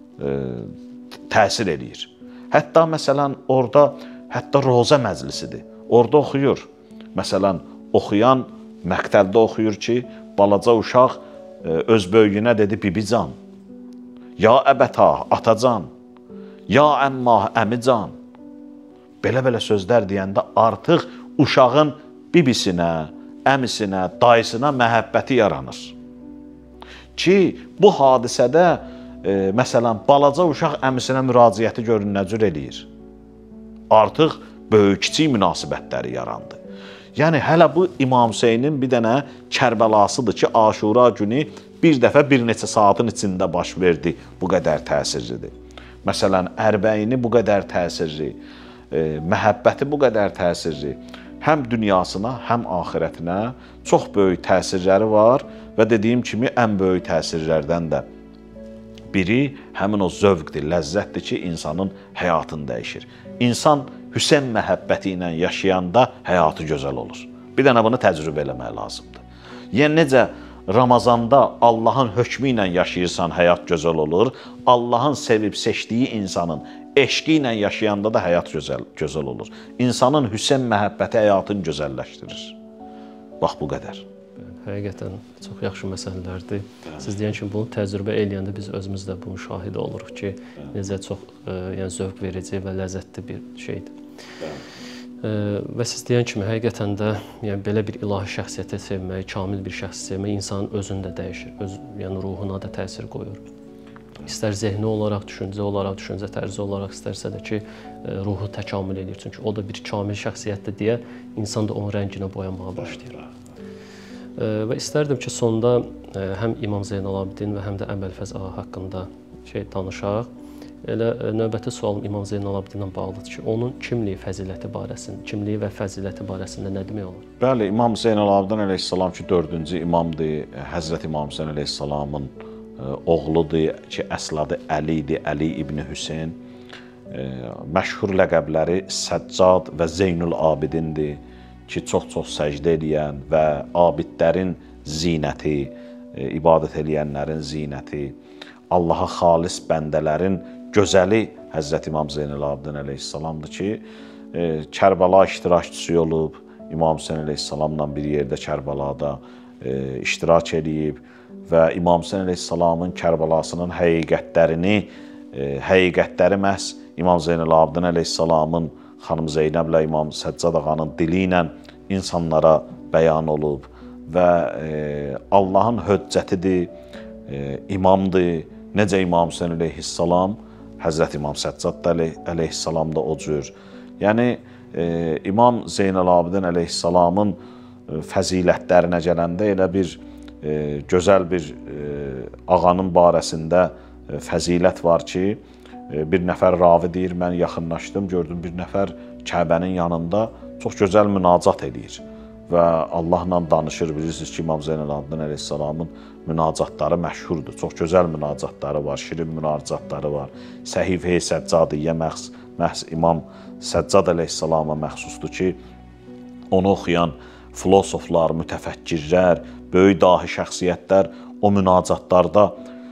təsir eləyir. Hətta, məsələn, orada, hətta roza məclisidir. Orada oxuyur. Məsələn, oxuyan məqtəldə oxuyur ki, balaca uşaq öz böyüyünə dedi, bibican, ya əbətah, atacan, ya əmmah, əmican. Belə-belə sözlər deyəndə artıq uşağın bibisinə, əmisinə, dayısına məhəbbəti yaranır. Ki, bu hadisədə məsələn, balaca uşaq əmisinə müraciəti görün nə cür eləyir. Artıq böyük-kiçik münasibətləri yarandı. Yəni, hələ bu İmam Hüseynin bir dənə Kərbəlasıdır ki, Aşura günü bir dəfə bir neçə saatın içində baş verdi, bu qədər təsirlidir. Məsələn, Ərbəyini bu qədər təsirli, məhəbbəti bu qədər təsirli, həm dünyasına, həm axirətinə çox böyük təsirləri var və dediyim kimi, ən böyük təsirlərdən də biri həmin o zövqdir, ləzzətdir ki, insanın həyatını dəyişir. İnsan Hüseyn məhəbbəti ilə yaşayanda həyatı gözəl olur. Bir dənə bunu təcrübə eləmək lazımdır. Yəni, necə Ramazanda Allahın hökmü ilə yaşayırsan, həyat gözəl olur. Allahın sevib seçdiyi insanın eşqi ilə yaşayanda da həyat gözəl olur. İnsanın Hüseyn məhəbbəti həyatını gözəlləşdirir. Bax, bu qədər. Həqiqətən çox yaxşı məsələlərdir. Siz deyən kimi bunu təcrübə eləyəndə biz özümüz də bunun şahidi oluruq ki, necə çox zövq verici və ləzzətli bir şeydir. Və siz deyən kimi həqiqətən də belə bir ilahi şəxsiyyəti sevmək, kamil bir şəxsi sevmək insanın özünü də dəyişir, yəni ruhuna da təsir qoyur. İstər zehni olaraq, düşüncə olaraq, düşüncə tərzi olaraq, istərsə də ki, ruhu təkamül edir. Çünki o da bir kamil şəxsiyyətdir deyə insan da onun rənginə boyanmağa başlayır. Və istərdim ki, sonda həm İmam Zeynalabdin və həm də Əbülfəz ağa haqqında danışaq. Elə növbəti sualım İmam Zeynalabdinlə bağlıdır ki, onun kimliyi və fəziləti barəsində nə demək olur? Bəli, İmam Zeynalabdin əleyhissalam ki, 4-cü imamdır. Həzrət İmam Hüseyn əleyhissalamın oğludur ki, əsl adı Əlidir, Əli ibn Hüseyn. Məşhur ləqəbləri Səccad və Zeynül Abidindir ki, çox-çox səcdə edən və abidlərin zinəti, ibadət edənlərin zinəti, Allaha xalis bəndələrin gözəli Həzrət İmam Zeynalabdin əleyhissalamdır ki, Kərbəla iştirakçısı olub, İmam Hüseyn əleyhissalamla bir yerdə Kərbəlada iştirak edib və İmam Hüseyn əleyhissalamın Kərbəlasının həqiqətləri məhz İmam Zeynalabdin əleyhissalamın xanım Zeynəblə İmam Səccad ağanın dili ilə insanlara bəyan olub və Allahın höccətidir, imamdır. Necə İmam Hüseyn əleyhissalam, Həzrət İmam Səccad əleyhissalam da o cür. Yəni, İmam Zeynalabdin əleyhissalamın fəzilətlərinə gələndə elə bir gözəl bir ağanın barəsində fəzilət var ki, bir nəfər ravi deyir, mən yaxınlaşdım, gördüm bir nəfər Kəbənin yanında çox gözəl münacat edir və Allahla danışır. Bilirsiniz ki, İmam Zeynalabdin əleyhissalamın münacatları məşhurdur. Çox gözəl münacatları var, şirin münacatları var. Səhifə-i Səccadiyyə məhz İmam Səccad əleyhissalama məxsusdur ki, onu oxuyan filosoflar, mütəfəkkirlər, böyük dahi şəxsiyyətlər o münacatlarda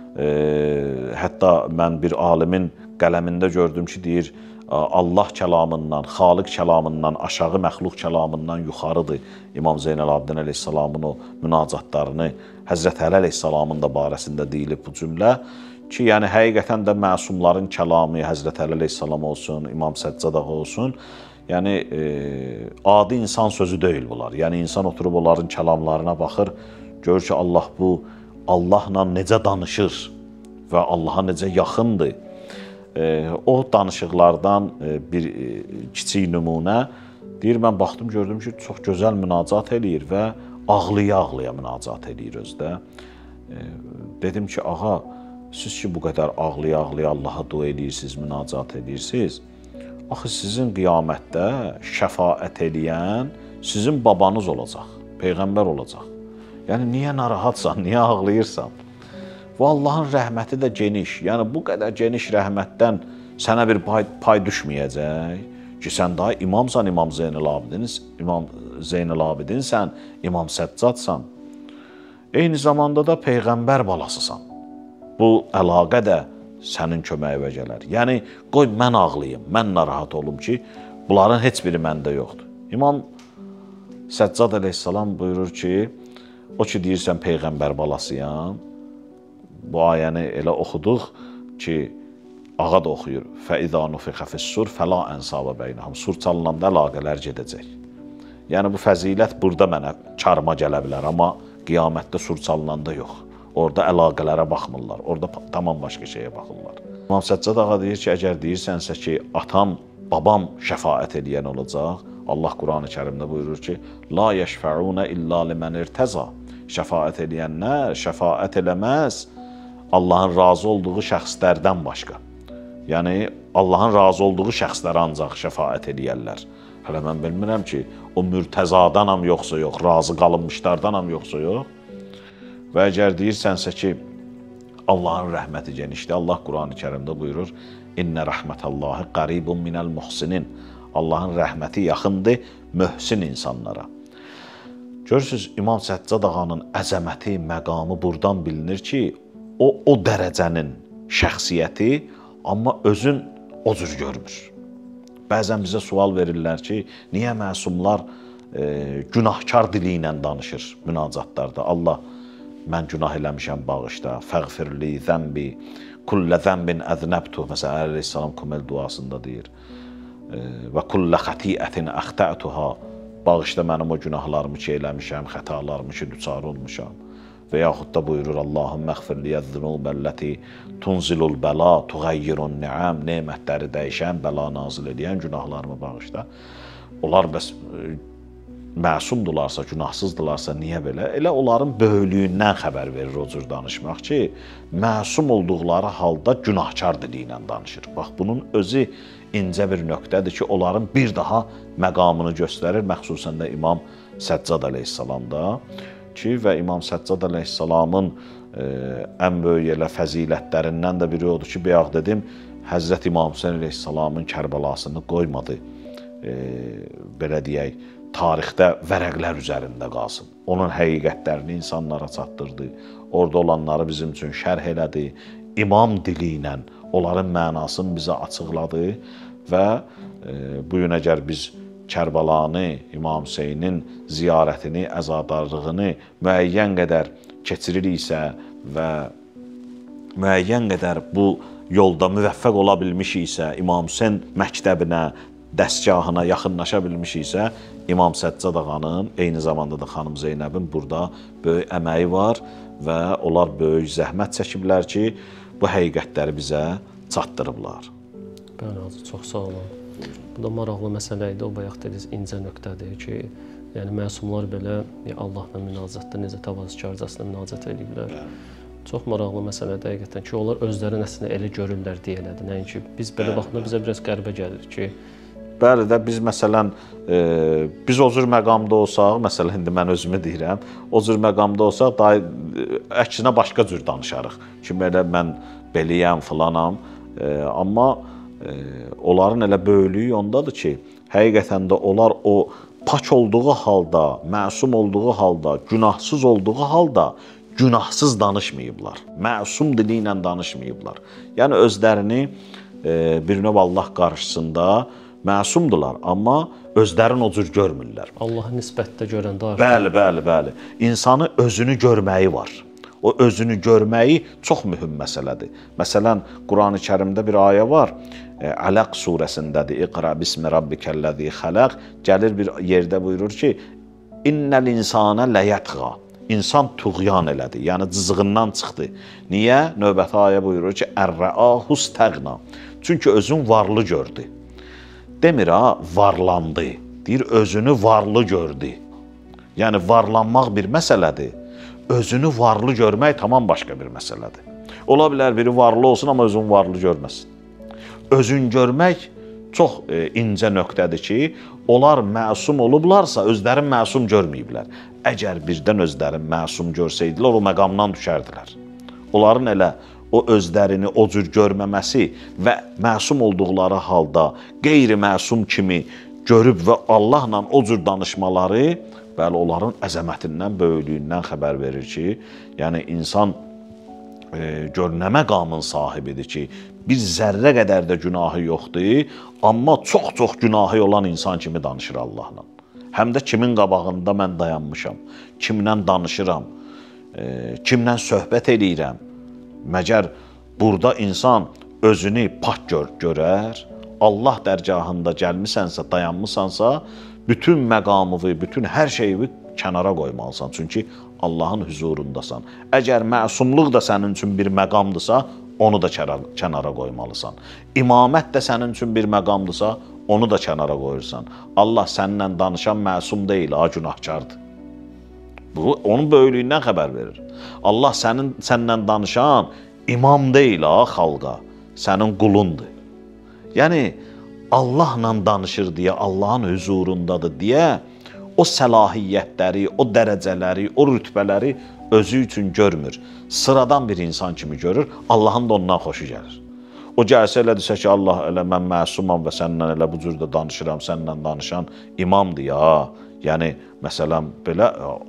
hətta mən bir alimin qələmində gördüm ki, deyir, Allah kəlamından, Xaliq kəlamından, aşağı məxluq kəlamından yuxarıdır İmam Zeynalabdin əleyhissalamın o münacatlarını Həzrət Əli əleyhissalamın da barəsində deyilib bu cümlə ki, yəni həqiqətən də məsumların kəlamı Həzrət Əli əleyhissalam olsun, İmam Səccad ağa olsun, yəni adi insan sözü deyil bunlar. Yəni insan oturub onların kəlamlarına baxır, görür ki, Allah bu Allahla necə danışır və Allaha necə yaxındır. O danışıqlardan bir kiçik nümunə deyir, mən baxdım, gördüm ki, çox gözəl münacat eləyir və ağlaya-ağlaya münacat eləyir özdə. Dedim ki, ağa, siz ki, bu qədər ağlaya-ağlaya Allaha dua edirsiniz, münacat edirsiniz, axı sizin qiyamətdə şəfaət eləyən sizin babanız olacaq, Peyğəmbər olacaq. Yəni, niyə narahatsan, niyə ağlayırsan? Və Allahın rəhməti də geniş. Yəni, bu qədər geniş rəhmətdən sənə bir pay düşməyəcək ki, sən daha imamsan, İmam Zeynalabidinsən, İmam Səccadsan. Eyni zamanda da Peyğəmbər balasısan. Bu əlaqə də sənin köməyivə gələr. Yəni, qoy mən ağlayım, mən narahat olum ki, bunların heç biri məndə yoxdur. İmam Səccad əleyhissalam buyurur ki, o ki, deyirsən Peyğəmbər balasıyam, bu ayəni elə oxuduq ki, ağa da oxuyur. فَإِذَا نُفِخَ فِي السُّورِ فَلَا أَنْسَابَ بَيْنَهُمْ Sur çalınanda əlaqələr gedəcək. Yəni, bu fəzilət burada mənə karıma gələ bilər, amma qiyamətdə sur çalınanda yox. Orada əlaqələrə baxmırlar. Orada tamam başqa şeyə baxırlar. İmam Səccad ağa deyir ki, əgər deyirsənsə ki, atam, babam şəfaət eləyən olacaq, Allah Qurani Kərimdə buyurur ki, la yeşfəunə illa limən irtəza. Şəfaət eləyənlər şəfaət eləməz Allahın razı olduğu şəxslərdən başqa. Yəni, Allahın razı olduğu şəxslər ancaq şəfaət eləyərlər. Hələ mən bilmirəm ki, o mürtəzadanam yoxsa yox, razı qalınmışlardanam yoxsa yox. Və əgər deyirsənsə ki, Allahın rəhməti genişdir, Allah Qurani Kərimdə buyurur, İnnə rəhmətəllahi qaribun minəl muhsinin. Allahın rəhməti yaxındır möhsin insanlara. Görürsünüz, İmam Səccad ağanın əzəməti, məqamı buradan bilinir ki, o dərəcənin şəxsiyyəti, amma özün o cür görmür. Bəzən bizə sual verirlər ki, niyə məsumlar günahkar dili ilə danışır münacatlarda? Allah, mən günah eləmişəm bağışda, fəğfirli, zəmbi, kullə zəmbin əznəbtu, məsələn, Əleyhisselam Kumel duasında deyir. Və kullə xətiətin əxtətuha, bağışda mənim o günahlarımı ki eləmişəm, xətalarımı ki düçar olmuşam. Və yaxud da buyurur, Allahümmə əxfirliyyəz-zunubəlləti tunzilul bəla, tuğayyirun ni'am, nemətləri dəyişən, bəla nazil edən günahlarımı bağışda. Onlar bəs məsumdularsa, günahsızdılarsa niyə belə? Elə onların böyüklüyündən xəbər verir o cür danışmaq ki, məsum olduqları halda günahkar dili ilə danışır. Bax, bunun özü incə bir nöqtədir ki, onların bir daha məqamını göstərir, məxsusən də İmam Səccad əleyhissalamda ki, və İmam Səccad əleyhissalamın ən böyük elə fəzilətlərindən də biri odur ki, bayaq dedim, Həzrət İmam Hüseyin əleyhissalamın Kərbəlasını qoymadı, belə deyək, tarixdə vərəqlər üzərində qalsın. Onun həqiqətlərini insanlara çatdırdı, orada olanları bizim üçün şərh elədi, imam dili ilə onların mənasını bizə açıqladı və bu gün əgər biz Kərbəlanı, İmam Hüseynin ziyarətini, əzadarlığını müəyyən qədər keçiririksə və müəyyən qədər bu yolda müvəffəq ola bilmişiksə, İmam Hüseyn məktəbinə, dəstgahına yaxınlaşa bilmişiksə, İmam Səccad ağanın, eyni zamanda da xanım Zeynəbin burada böyük əməyi var və onlar böyük zəhmət çəkiblər ki, bu həqiqətləri bizə çatdırıblar. Bəli, çox sağ olun. Bu da maraqlı məsələ idi, o bayaq dediniz, incə nöqtədir ki, yəni məsumlar belə Allahla münacatda necə təvazökarcasına münacat ediblər. Çox maraqlı məsələdir həqiqətən ki, onlar özləri əslində elə görürlər deyə elədi. Nəinki biz belə baxanda bizə biraz qəribə gəlir ki, bəli də biz məsələn, biz o cür məqamda olsaq, məsələn, indi mən özümü deyirəm, o cür məqamda olsaq, əksinə başqa cür danışarıq. Ki, belə mən beliyəm, filanam, amma onların elə böyüklüyü ondadır ki, həqiqətən də onlar o pak olduğu halda, məsum olduğu halda, günahsız olduğu halda günahsız danışmayıblar. Məsum dili ilə danışmayıblar. Yəni özlərini bir növ Allah qarşısında məsumdular, amma özlərini o cür görmürlər. Allahı nisbətdə görəndə Bəli. İnsanı özünü görməyi var. O özünü görməyi çox mühüm məsələdir. Məsələn, Qurani Kərimdə bir ayə var. Ələq surəsindədir. İqra bismi rabbikəlləzi xələq. Gəlir bir yerdə buyurur ki, İnnəl insana ləyətğa. İnsan tuğyan elədi, yəni cızığından çıxdı. Niyə? Növbəti ayə buyurur ki, ər-rəahus təğna. Çünki özün varlı gördü. Demir ha, varlandı. Deyir, özünü varlı gördü. Yəni, varlanmaq bir məsələdir. Özünü varlı görmək tamam başqa bir məsələdir. Ola bilər biri varlı olsun, amma özünü varlı görməsin. Özün görmək çox incə nöqtədir ki, onlar məsum olublarsa, özləri məsum görməyiblər. Əgər birdən özləri məsum görsəydilər, o məqamdan düşərdilər. Onların elə o özlərini o cür görməməsi və məsum olduqları halda qeyri-məsum kimi görüb və Allahla o cür danışmaları, bəli, onların əzəmətindən, böyüklüyündən xəbər verir ki, yəni insan gör nə məqamın sahibidir ki, bir zərrə qədər də günahı yoxdur, amma çox-çox günahı olan insan kimi danışır Allahla. Həm də kimin qabağında mən dayanmışam, kimlə danışıram, kimlə söhbət eləyirəm. Məgər burada insan özünü pak görər, Allah dərgahında gəlmisənsə, dayanmısansa, bütün məqamını, bütün hər şeyi kənara qoymalısan. Çünki Allahın huzurundasan. Əgər məsumluq da sənin üçün bir məqamdırsa, onu da kənara qoymalısan. İmamət də sənin üçün bir məqamdırsa, onu da kənara qoyursan. Allah səninlə danışan məsum deyil, günahkardır. Bu, onun böyüklüyündən xəbər verir. Allah səndən danışan imam deyil, xalqa, sənin qulundur. Yəni, Allahla danışır deyə, Allahın huzurundadır deyə, o səlahiyyətləri, o dərəcələri, o rütbələri özü üçün görmür. Sıradan bir insan kimi görür, Allahın da ondan xoşu gəlir. O gəlsə elə desə ki, Allah elə mən məsumam və səndən elə bu cürdə danışıram, səndən danışan imamdır ya. Yəni, məsələn, belə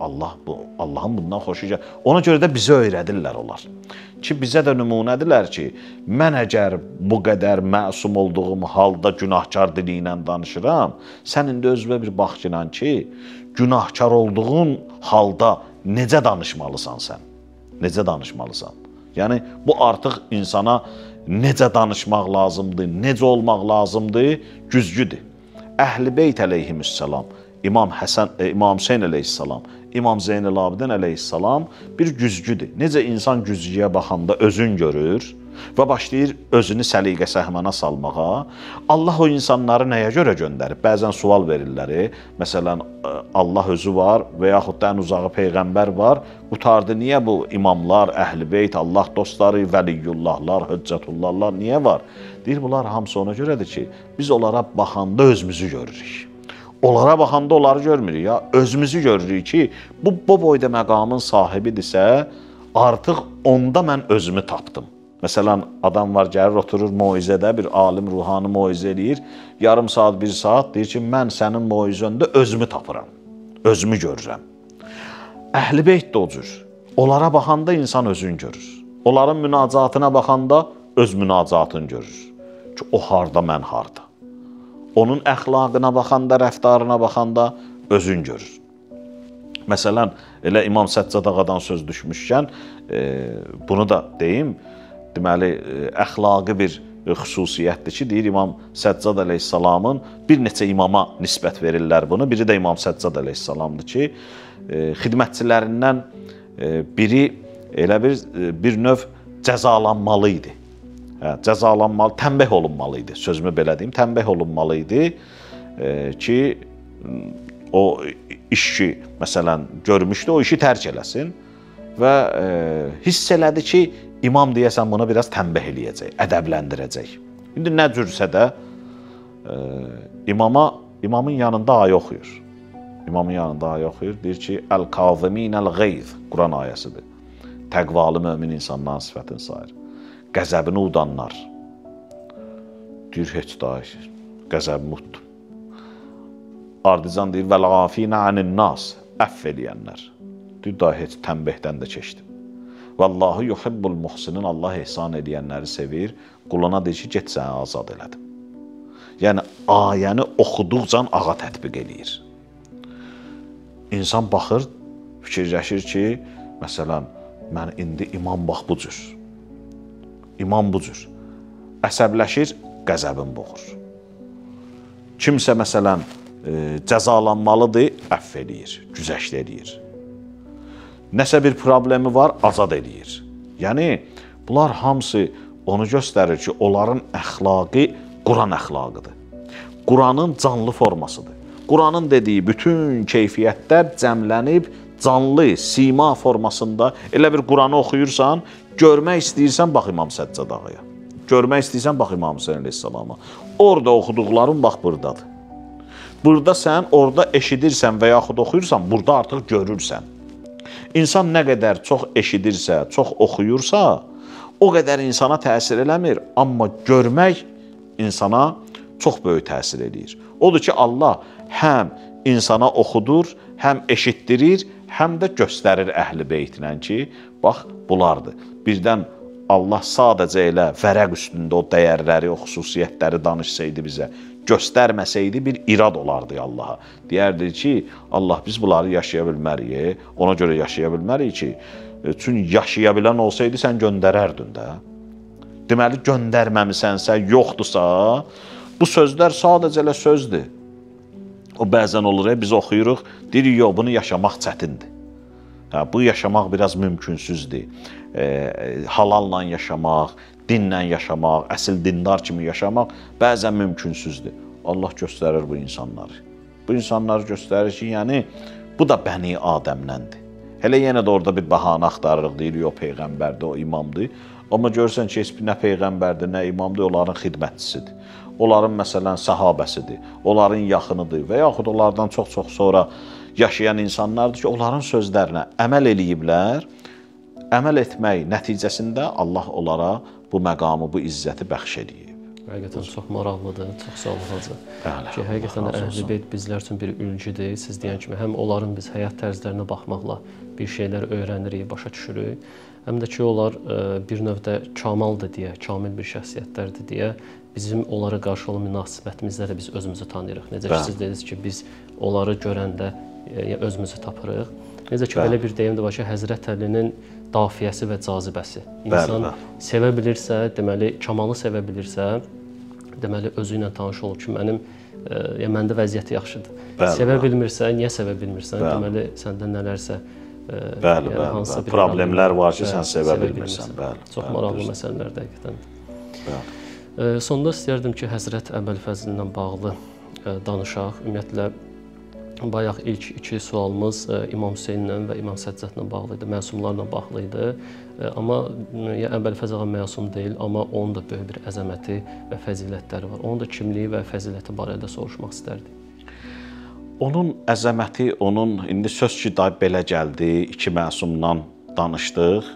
Allahın bundan xoşu gəlir. Ona görə də bizə öyrədirlər onlar. Ki, bizə də nümunədirlər ki, mən əgər bu qədər məsum olduğum halda günahkar dili ilə danışıram, sən indi özünə bir bax ki, günahkar olduğun halda necə danışmalısan sən? Necə danışmalısan? Yəni, bu artıq insana necə danışmaq lazımdır, necə olmaq lazımdır, güzgüdür. Əhl-i Beyt əleyhissalam, İmam Hüseyn əleyhissalam, İmam Zeynəl Abidin əleyhissalam bir güzgüdür. Necə insan güzgüyə baxanda özün görür və başlayır özünü səliqə səhmana salmağa. Allah o insanları nəyə görə göndərib? Bəzən sual verirlər. Məsələn, Allah özü var və yaxud da ən uzağı Peyğəmbər var. Qutardı, niyə bu imamlar, Əhl-i Beyt, Allah dostları, Vəliyyullahlar, Höccətullahlar niyə var? Deyir, bunlar hamısı ona görədir ki, biz onlara baxanda özümüzü görürük. Onlara baxanda onları görmürük ya. Özümüzü görürük ki, bu boyda məqamın sahibidirsə, artıq onda mən özümü tapdım. Məsələn, adam var, gəlir, oturur moizədə, bir alim ruhani moizə eləyir, yarım saat, bir saat, deyir ki, mən sənin moizəndə özümü tapıram, özümü görürəm. Əhl-i Beyt də o cür. Onlara baxanda insan özünü görür. Onların münacatına baxanda öz münacatını görür. Ki, o harda, mən harda. Onun əxlaqına baxanda, rəftarına baxanda özün görür. Məsələn, elə İmam Səccad ağadan söz düşmüşkən, bunu da deyim, deməli, əxlaqi bir xüsusiyyətdir ki, deyir İmam Səccad əleyhissalamın bir neçə imama nisbət verirlər bunu. Biri də İmam Səccad əleyhissalamdır ki, xidmətçilərindən biri elə bir növ cəzalanmalı idi. Cəzalanmalı, tənbih olunmalı idi, sözümü belə deyim, tənbih olunmalı idi ki, o işi, məsələn, görmüşdü, o işi tərk eləsin və hiss elədi ki, imam deyəsən bunu biraz tənbih eləyəcək, ədəbləndirəcək. İndi nə cürsə də imamın yanında ayə oxuyur. İmamın yanında ayə oxuyur, deyir ki, Əl-Kaziminəl-Qeyz, Quran ayəsidir. Təqvalı mömin insanların sifətini sayır. Qəzəbini udanlar. Deyir, heç daha qəzəbimi utdum. Ardıcan deyir, vəl-afinə ənin-nas, əff eləyənlər. Deyir, daha heç tənbihdən də keçdim. Vallahu yuhibbul muhsinin, Allah ehsan eləyənləri sevir. Quluna deyir ki, get səni azad elədim. Yəni, ayəni oxuduqca ağa tətbiq eləyir. İnsan baxır, fikirləşir ki, məsələn, mən indi imam bax bu cür. İmam bu cür. Əsəbləşir, qəzəbin boğur. Kimsə, məsələn, cəzalanmalıdır, əff eləyir, güzəşt eləyir. Nəsə bir problemi var, azad eləyir. Yəni, bunlar hamısı onu göstərir ki, onların əxlaqı Quran əxlaqıdır. Quranın canlı formasıdır. Quranın dediyi bütün keyfiyyətlər cəmlənib, canlı, sima formasında elə bir Quranı oxuyursan, görmək istəyirsən, bax İmam Səccad ağaya. Görmək istəyirsən, bax İmam Hüseyn əleyhissalama. Orada oxuduqların, bax, buradadır. Burada sən, orada eşidirsən və yaxud oxuyursan, burada artıq görürsən. İnsan nə qədər çox eşidirsə, çox oxuyursa, o qədər insana təsir eləmir, amma görmək insana çox böyük təsir eləyir. Odur ki, Allah həm insana oxudur, həm eşitdirir, həm də göstərir Əhl-i Beytinə ki, bax, bunlardır. Birdən Allah sadəcə elə vərəq üstündə o dəyərləri, o xüsusiyyətləri danışsaydı bizə, göstərməsəydi bir irad olardı Allaha. Deyərdir ki, Allah biz bunları yaşaya bilmərik, ona görə yaşaya bilmərik ki, çünki yaşaya bilən olsaydı sən göndərərdin də. Deməli, göndərməmisənsə, yoxdursa, bu sözlər sadəcə elə sözdür. O bəzən olur, biz oxuyuruq, deyirik, yox, bunu yaşamaq çətindir. Bu yaşamaq biraz mümkünsüzdür. Halalla yaşamaq, dinlə yaşamaq, əsl dindar kimi yaşamaq bəzən mümkünsüzdür. Allah göstərir bu insanları. Bu insanları göstərir ki, yəni bu da Bəni Adəmdəndir. Hələ yenə də orada bir bəhanə axtarırıq, deyir, o peyğəmbərdir, o imamdır. Amma görürsən ki, heç nə peyğəmbərdir, nə imamdır, onların xidmətçisidir. Onların məsələn səhabəsidir, onların yaxınıdır və yaxud onlardan çox-çox sonra yaşayan insanlardır ki, onların sözlərinə əməl eləyiblər. Əməl etmək nəticəsində Allah onlara bu məqamı, bu izzəti bəxş edib. Həqiqətən çox maraqlıdır, çox sağ olun hacı. Ki, həqiqətən də Əhl-i Beyt bizlər üçün bir ülgüdür. Siz deyən kimi, həm onların biz həyat tərzlərinə baxmaqla bir şeylər öyrənirik, başa düşürük. Həm də ki, onlar bir növdə kamaldır deyə, kamil bir şəxsiyyətlərdir deyə bizim onlara qarşı olan münasibətimizdə də biz özümüzü tanıyırıq. Necə ki, siz dediniz ki, biz onları görəndə özümüzü tapırıq. Necə ki, belə bir deyim də var ki, Həzrət Əlinin dafiyəsi və cazibəsi. İnsan sevə bilirsə, deməli, kamalı sevə bilirsə, deməli, özü ilə tanış olur ki, məndə vəziyyəti yaxşıdır. Sevə bilmirsə, niyə sevə bilmirsən? Deməli, səndə nələrsə problemlər var ki, sən sevə bilmirsən. Çox maraqlı məsələlərdir həqiqətən. Sonda istəyərdim ki, Həzrət Əbəlfəzllə bağlı danışaq. Ümumiyyətlə, bayaq ilk iki sualımız İmam Hüseynlə və İmam Səccadla bağlı idi, məsumlarla bağlı idi. Amma Əbəlfəz ağa məsum deyil, amma onun da böyük bir əzəməti və fəzilətləri var. Onun da kimliyi və fəziləti barədə soruşmaq istərdik. Onun əzəməti, onun indi söz ki, belə gəldi, iki məsumdan danışdıq.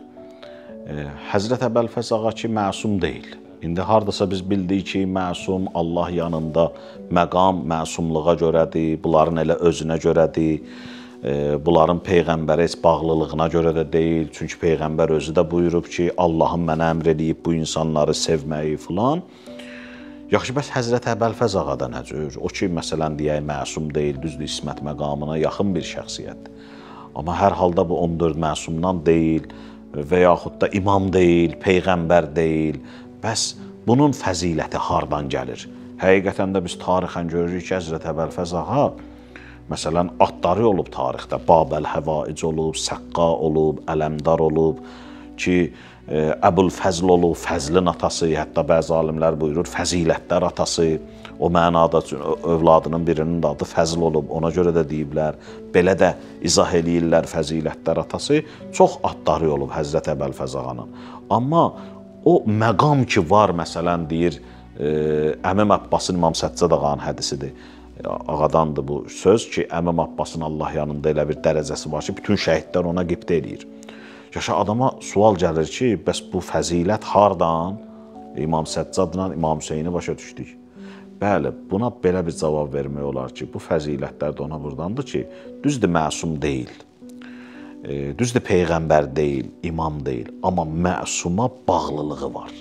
Həzrət Əbəlfəz ağa ki, məsum deyil. İndi hardasa biz bildik ki, məsum Allah yanında məqam məsumluğa görədir, bunların elə özünə görədir, bunların Peyğəmbərə heç bağlılığına görə də deyil. Çünki Peyğəmbər özü də buyurub ki, Allahın mənə əmr eləyib bu insanları sevməyi filan. Yaxşı, bəs Həzrət Əbəlfəz ağa da nə cür? O ki, məsələn, deyək, məsum deyil, düzdür, İsmət məqamına yaxın bir şəxsiyyətdir. Amma hər halda bu 14 məsumdan deyil və yaxud da imam deyil, Peyğəmbər deyil. Bəs bunun fəziləti hardan gəlir? Həqiqətən də biz tarixən görürük ki, Həzrət Əbəlfəz ağa, məsələn, adları olub tarixdə, Babəl-Həvaic olub, Səqqa olub, Ələmdar olub ki, Əbul-Fəzl olub, Fəzlin atası, hətta bəzi alimlər buyurur, fəzilətlər atası, o mənada övladının birinin adı Fəzl olub, ona görə də deyiblər, belə də izah eləyirlər fəzilətlər atası, çox adları olub Həzrət Əbəlfəz ağanın. Amma o məqam ki var, məsələn, deyir, Əmim Abbasın İmam Səccad ağanın hədisidir. Ağadandır bu söz ki, Əmim Abbasın Allah yanında elə bir dərəcəsi var ki, bütün şəhidlər ona qibdə eləyir. Yaşa, adama sual gəlir ki, bəs bu fəzilət hardan? İmam Səccadla İmam Hüseyni başa düşdük. Bəli, buna belə bir cavab vermək olar ki, bu fəzilətlər də ona buradandır ki, düzdür, məsum deyil. Düzdür, Peyğəmbər deyil, imam deyil, amma məsuma bağlılığı var.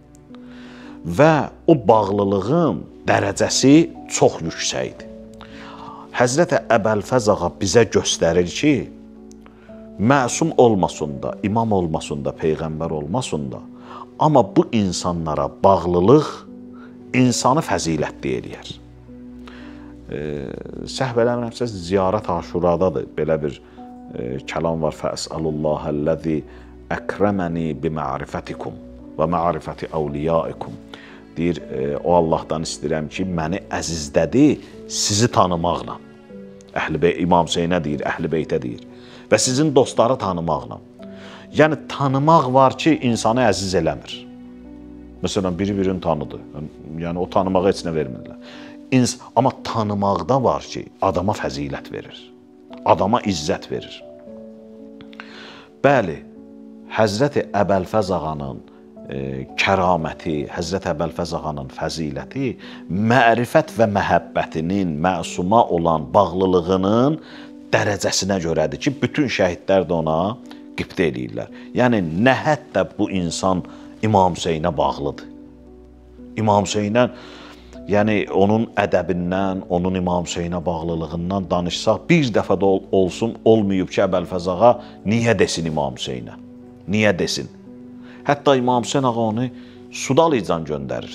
Və o bağlılığın dərəcəsi çox yüksəkdir. Həzrət Əbəlfəz ağa bizə göstərir ki, məsum olmasın da, imam olmasın da, Peyğəmbər olmasın da, amma bu insanlara bağlılıq insanı fəzilətli eləyər. Səhv eləmirəmsə, Ziyarət Aşuradadır, belə bir kəlam var. Fəsəlullahəl-ləzi əkrəməni bimərifətikum və mərifəti əvliyaikum. Deyir, o Allahdan istəyirəm ki, məni əzizdədi sizi tanımaqla. İmam Hüseynə deyir, Əhl-i Beytə deyir. Və sizin dostları tanımaqla. Yəni, tanımaq var ki, insanı əziz eləmir. Məsələn, biri-birini tanıdı. Yəni, o tanımağa heç nə vermirlər. Amma tanımaqda var ki, adama fəzilət verir. Adama izzət verir. Bəli, Həzrət Əbəlfəz ağanın kəraməti, Həzrət Əbəlfəz ağanın fəziləti mərifət və məhəbbətinin, məsuma olan bağlılığının dərəcəsinə görədir ki, bütün şəhidlər də ona qibdə eləyirlər. Yəni, nə hətta bu insan İmam Hüseynə bağlıdır. İmam Hüseynə, yəni onun ədəbindən, onun İmam Hüseynə bağlılığından danışsaq, bir dəfə də olsun, olmayıb ki, Əbəlfəz ağa niyə desin İmam Hüseynə? Niyə desin? Hətta İmam Hüseyn ağa onu sudalaycan göndərir.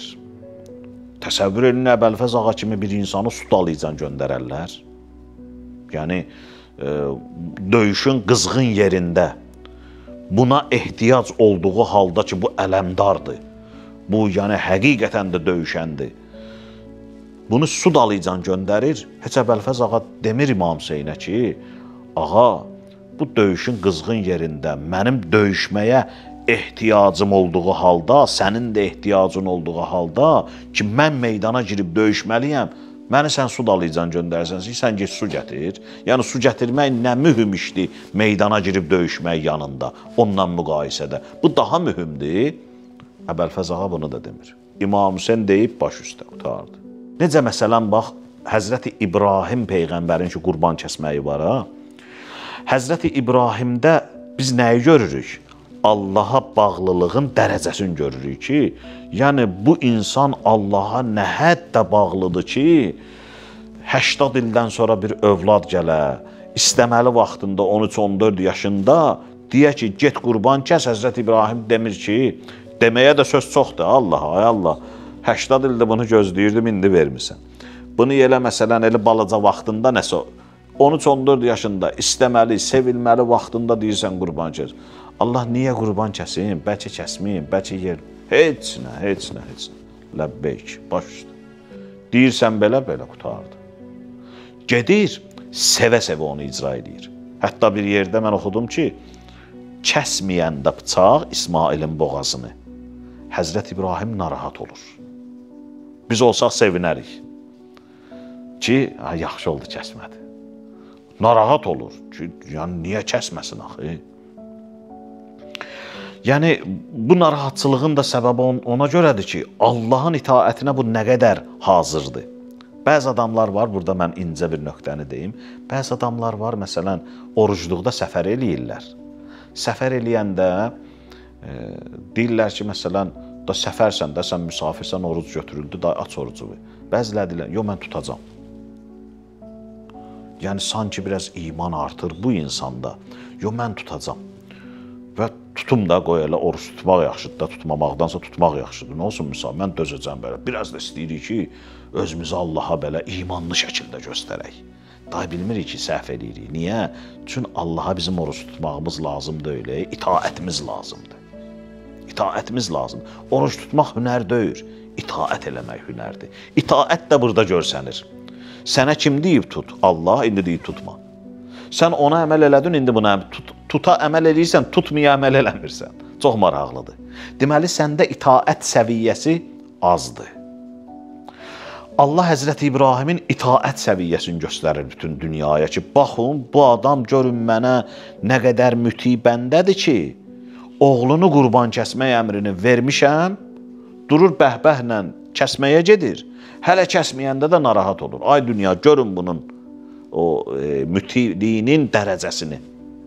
Təsəvvür edin, Əbəlfəz ağa kimi bir insanı sudalaycan göndərərlər. Yəni, döyüşün qızğın yerində buna ehtiyac olduğu halda ki, bu ələmdardır, bu yəni həqiqətən də döyüşəndir, bunu su dalıcan göndərir. Heç Əbəlfəz ağa demir İmam Hüseynə ki, ağa, bu döyüşün qızğın yerində mənim döyüşməyə ehtiyacım olduğu halda, sənin də ehtiyacın olduğu halda ki, mən meydana girib döyüşməliyəm, məni sən su dalıcan göndərsən, sən get su gətir. Yəni, su gətirmək nə mühüm işdir meydana girib döyüşmək yanında, ondan müqayisədə. Bu daha mühümdir. Əbəlfəz ağa bunu da demir. İmam Hüseyn deyib baş üstə qutardı. Necə məsələn, bax, Həzrəti İbrahim Peyğəmbərin ki, qurban kəsməyi var, ha? Həzrəti İbrahimdə biz nəyi görürük? Allaha bağlılığın dərəcəsini görürük ki, yəni bu insan Allaha nə həddə bağlıdır ki, 80 ildən sonra bir övlad gələ, istəməli vaxtında 13-14 yaşında deyə ki, get qurban kəs, Həzrəti İbrahim demir ki, deməyə də söz çoxdur, Allah, ay Allah, 80 ildə bunu gözləyirdim, indi vermirsən. Bunu elə məsələn, elə balaca vaxtında nəsə, 13-14 yaşında istəməli, sevilməli vaxtında deyirsən qurban kəs. Allah niyə qurban kəsim, bəlkə kəsməyim, bəlkə yer. Heç nə, heç nə, heç nə. Ləbbeyk, baş üstə. Deyirsən belə-belə qutardı. Gedir, sevə-sevə onu icra edir. Hətta bir yerdə mən oxudum ki, kəsməyəndə bıçaq İsmailin boğazını. Həzrət İbrahim narahat olur. Biz olsaq sevinərik ki, yaxşı oldu kəsmədi. Narahat olur ki, yəni niyə kəsməsin axı? Yəni, bu narahatçılığın da səbəbi ona görədir ki, Allahın itaətinə bu nə qədər hazırdır. Bəzi adamlar var, burada mən incə bir nöqtəni deyim, bəzi adamlar var, məsələn, orucluqda səfər eləyirlər. Səfər eləyəndə deyirlər ki, məsələn, da səfərsən də, sən müsafirsən, oruc götürüldü, da aç orucu. Bəzilər deyirlər, yox, mən tutacam. Yəni, sanki biraz iman artır bu insanda. Yox, mən tutacam. Və tutum da qoy elə, oruç tutmaq yaxşıdır da, tutmamaqdansa tutmaq yaxşıdır. Nə olsun, misal, mən dözəcəm belə. Biraz da istəyirik ki, özümüzü Allaha belə imanlı şəkildə göstərək. Daha bilmirik ki, səhv edirik. Niyə? Çünki Allaha bizim oruç tutmağımız lazım deyil, itaətimiz lazımdır. İtaətimiz lazımdır. Oruç tutmaq hünər deyil, itaət eləmək hünərdir. İtaət də burada görsənir. Sənə kim deyib tut? Allah indi deyib tutma. Sən ona əməl elədin, indi buna tuta əməl edirsən, tutmaya əməl eləmirsən. Çox maraqlıdır. Deməli, səndə itaət səviyyəsi azdır. Allah Həzrəti İbrahimin itaət səviyyəsini göstərir bütün dünyaya ki, baxın, bu adam görün mənə nə qədər müti bəndədir ki, oğlunu qurban kəsmək əmrini vermişəm, durur bəhbəhlə kəsməyə gedir. Hələ kəsməyəndə də narahat olur. Ay dünya, görün bunun o mütiliyinin dərəcəsini.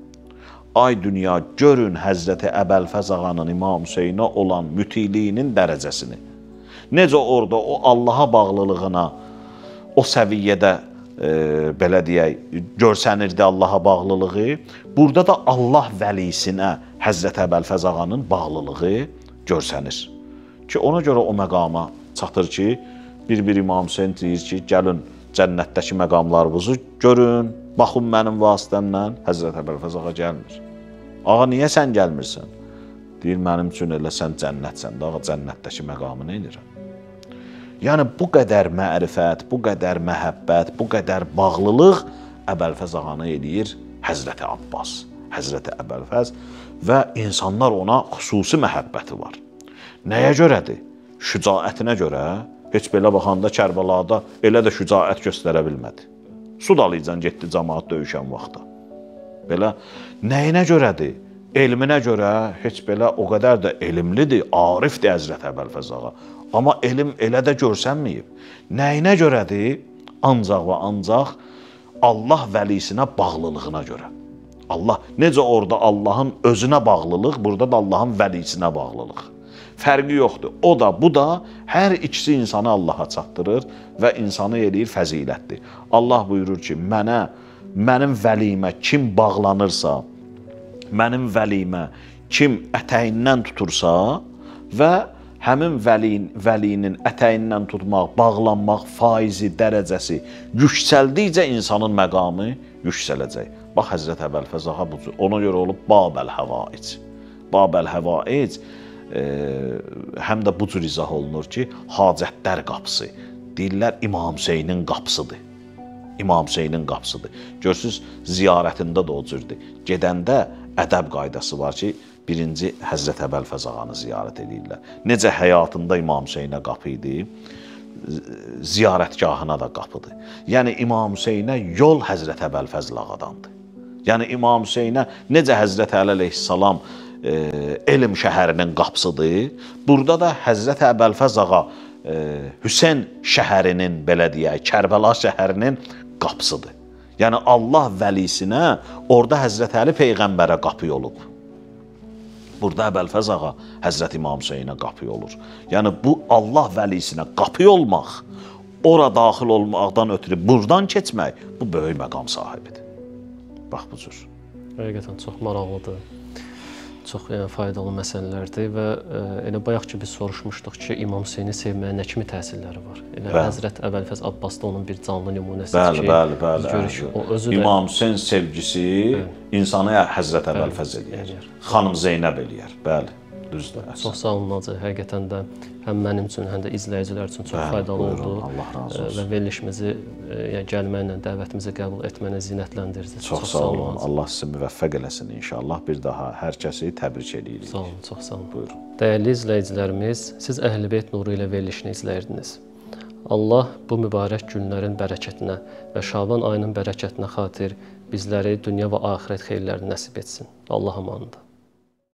Ay dünya, görün Həzrəti Əbəlfəz ağanın İmam Hüseynə olan mütiliyinin dərəcəsini. Necə orada o Allaha bağlılığına, o səviyyədə, belə deyək, görsənirdi Allaha bağlılığı. Burada da Allah vəlisinə Həzrəti Əbəlfəz ağanın bağlılığı görsənir. Ki, ona görə o məqama çatır ki, bir İmam Hüseyn deyir ki, gəlin cənnətdəki məqamlarınızı görün, baxın mənim vasitəmlə. Həzrət Əbəlfəz ağa gəlmir. Ağa, niyə sən gəlmirsən? Deyir, mənim üçün elə sən cənnətsən də, ağa, cənnətdəki məqamı nə edirəm? Yəni, bu qədər mərifət, bu qədər məhəbbət, bu qədər bağlılıq Əbəlfəz ağanı eləyir Həzrəti Abbas, Həzrəti Əbəlfəz və insanlar ona xüsusi məhəbbəti var. Nəyə görədir? Şücaətinə görə. Heç belə baxanda Kərbəlada elə də şücaət göstərə bilmədi. Su dalıcan getdi cəmaat döyüşən vaxtda. Belə nəyinə görədir? Elminə görə heç belə o qədər də elmlidir, arifdir Həzrət Əbəlfəz ağa. Amma elm elə də görsənməyib. Nəyinə görədir? Ancaq və ancaq Allah vəlisinə bağlılığına görə. Allah, necə orada Allahın özünə bağlılıq, burada da Allahın vəlisinə bağlılıq. Fərqi yoxdur. O da, bu da hər ikisi insanı Allaha çatdırır və insanı eləyir fəzilətdir. Allah buyurur ki, mənim vəliyimə kim bağlanırsa, mənim vəliyimə kim ətəyindən tutursa və həmin vəliyinin ətəyindən tutmaq, bağlanmaq faizi, dərəcəsi yüksəldikcə insanın məqamı yüksələcək. Bax Həzrət Əbəlfəz ağa bu cür. Ona görə olub Babəl-Həvaic. Babəl-Həvaic həm də bu cür izah olunur ki, hacətlər qapısı. Deyirlər İmam Hüseynin qapısıdır. İmam Hüseynin qapısıdır. Görürsünüz, ziyarətində də o cürdür. Gedəndə ədəb qaydası var ki, birinci Həzrət Əbəlfəz ağanı ziyarət edirlər. Necə həyatında İmam Hüseynə qapı idi, ziyarətgahına da qapıdır. Yəni İmam Hüseynə yol Həzrət Əbəlfəzl ağadandır. Yəni İmam Hüseynə necə Həzrət Əli əleyhissalam elm şəhərinin qapısıdır, burada da Həzrət Əbəlfəz ağa Hüseyn şəhərinin, belə deyək, Kərbəla şəhərinin qapısıdır. Yəni Allah vəlisinə orada Həzrət Əli Peyğəmbərə qapı olub. Burada Əbəlfəz ağa Həzrət İmam Hüseynə qapı olur. Yəni bu Allah vəlisinə qapı olmaq, ora daxil olmaqdan ötürü buradan keçmək, bu böyük məqam sahibidir. Bax bu cür. Həqiqətən çox maraqlıdır. Çox faydalı məsələlərdir və elə bayaq ki biz soruşmuşduq ki, İmam Hüseyni sevməyə nə kimi təsirləri var? Elə Həzrət Əbəlfəz Abbas da onun bir canlı nümunəsidir ki, biz görürük ki, o özü də İmam Hüseyn sevgisi insanı Həzrət Əbəlfəz eləyər. Xanım Zeynəb eləyər. Bəli, düzdür. Çox sağ olun Hacı. Həqiqətən də həm mənim üçün, həm də izləyicilər üçün çox faydalı oldu. Allah razı olsun. Və verilişimizi, gəlməklə, dəvətimizi qəbul etməni zinətləndirdi. Çox sağ olun. Allah sizi müvəffəq eləsin inşallah. Bir daha hər kəsi təbrik edirik. Sağ olun, çox sağ olun. Buyurun. Dəyərli izləyicilərimiz, siz Əhl-i-Beyt nuru ilə verilişini izləyirdiniz. Allah bu mübarək günlərin bərəkətinə və Şaban ayının bərəkətinə xatir bizləri dünya və axirət xeyirlərini nəsib etsin. Allah amanında.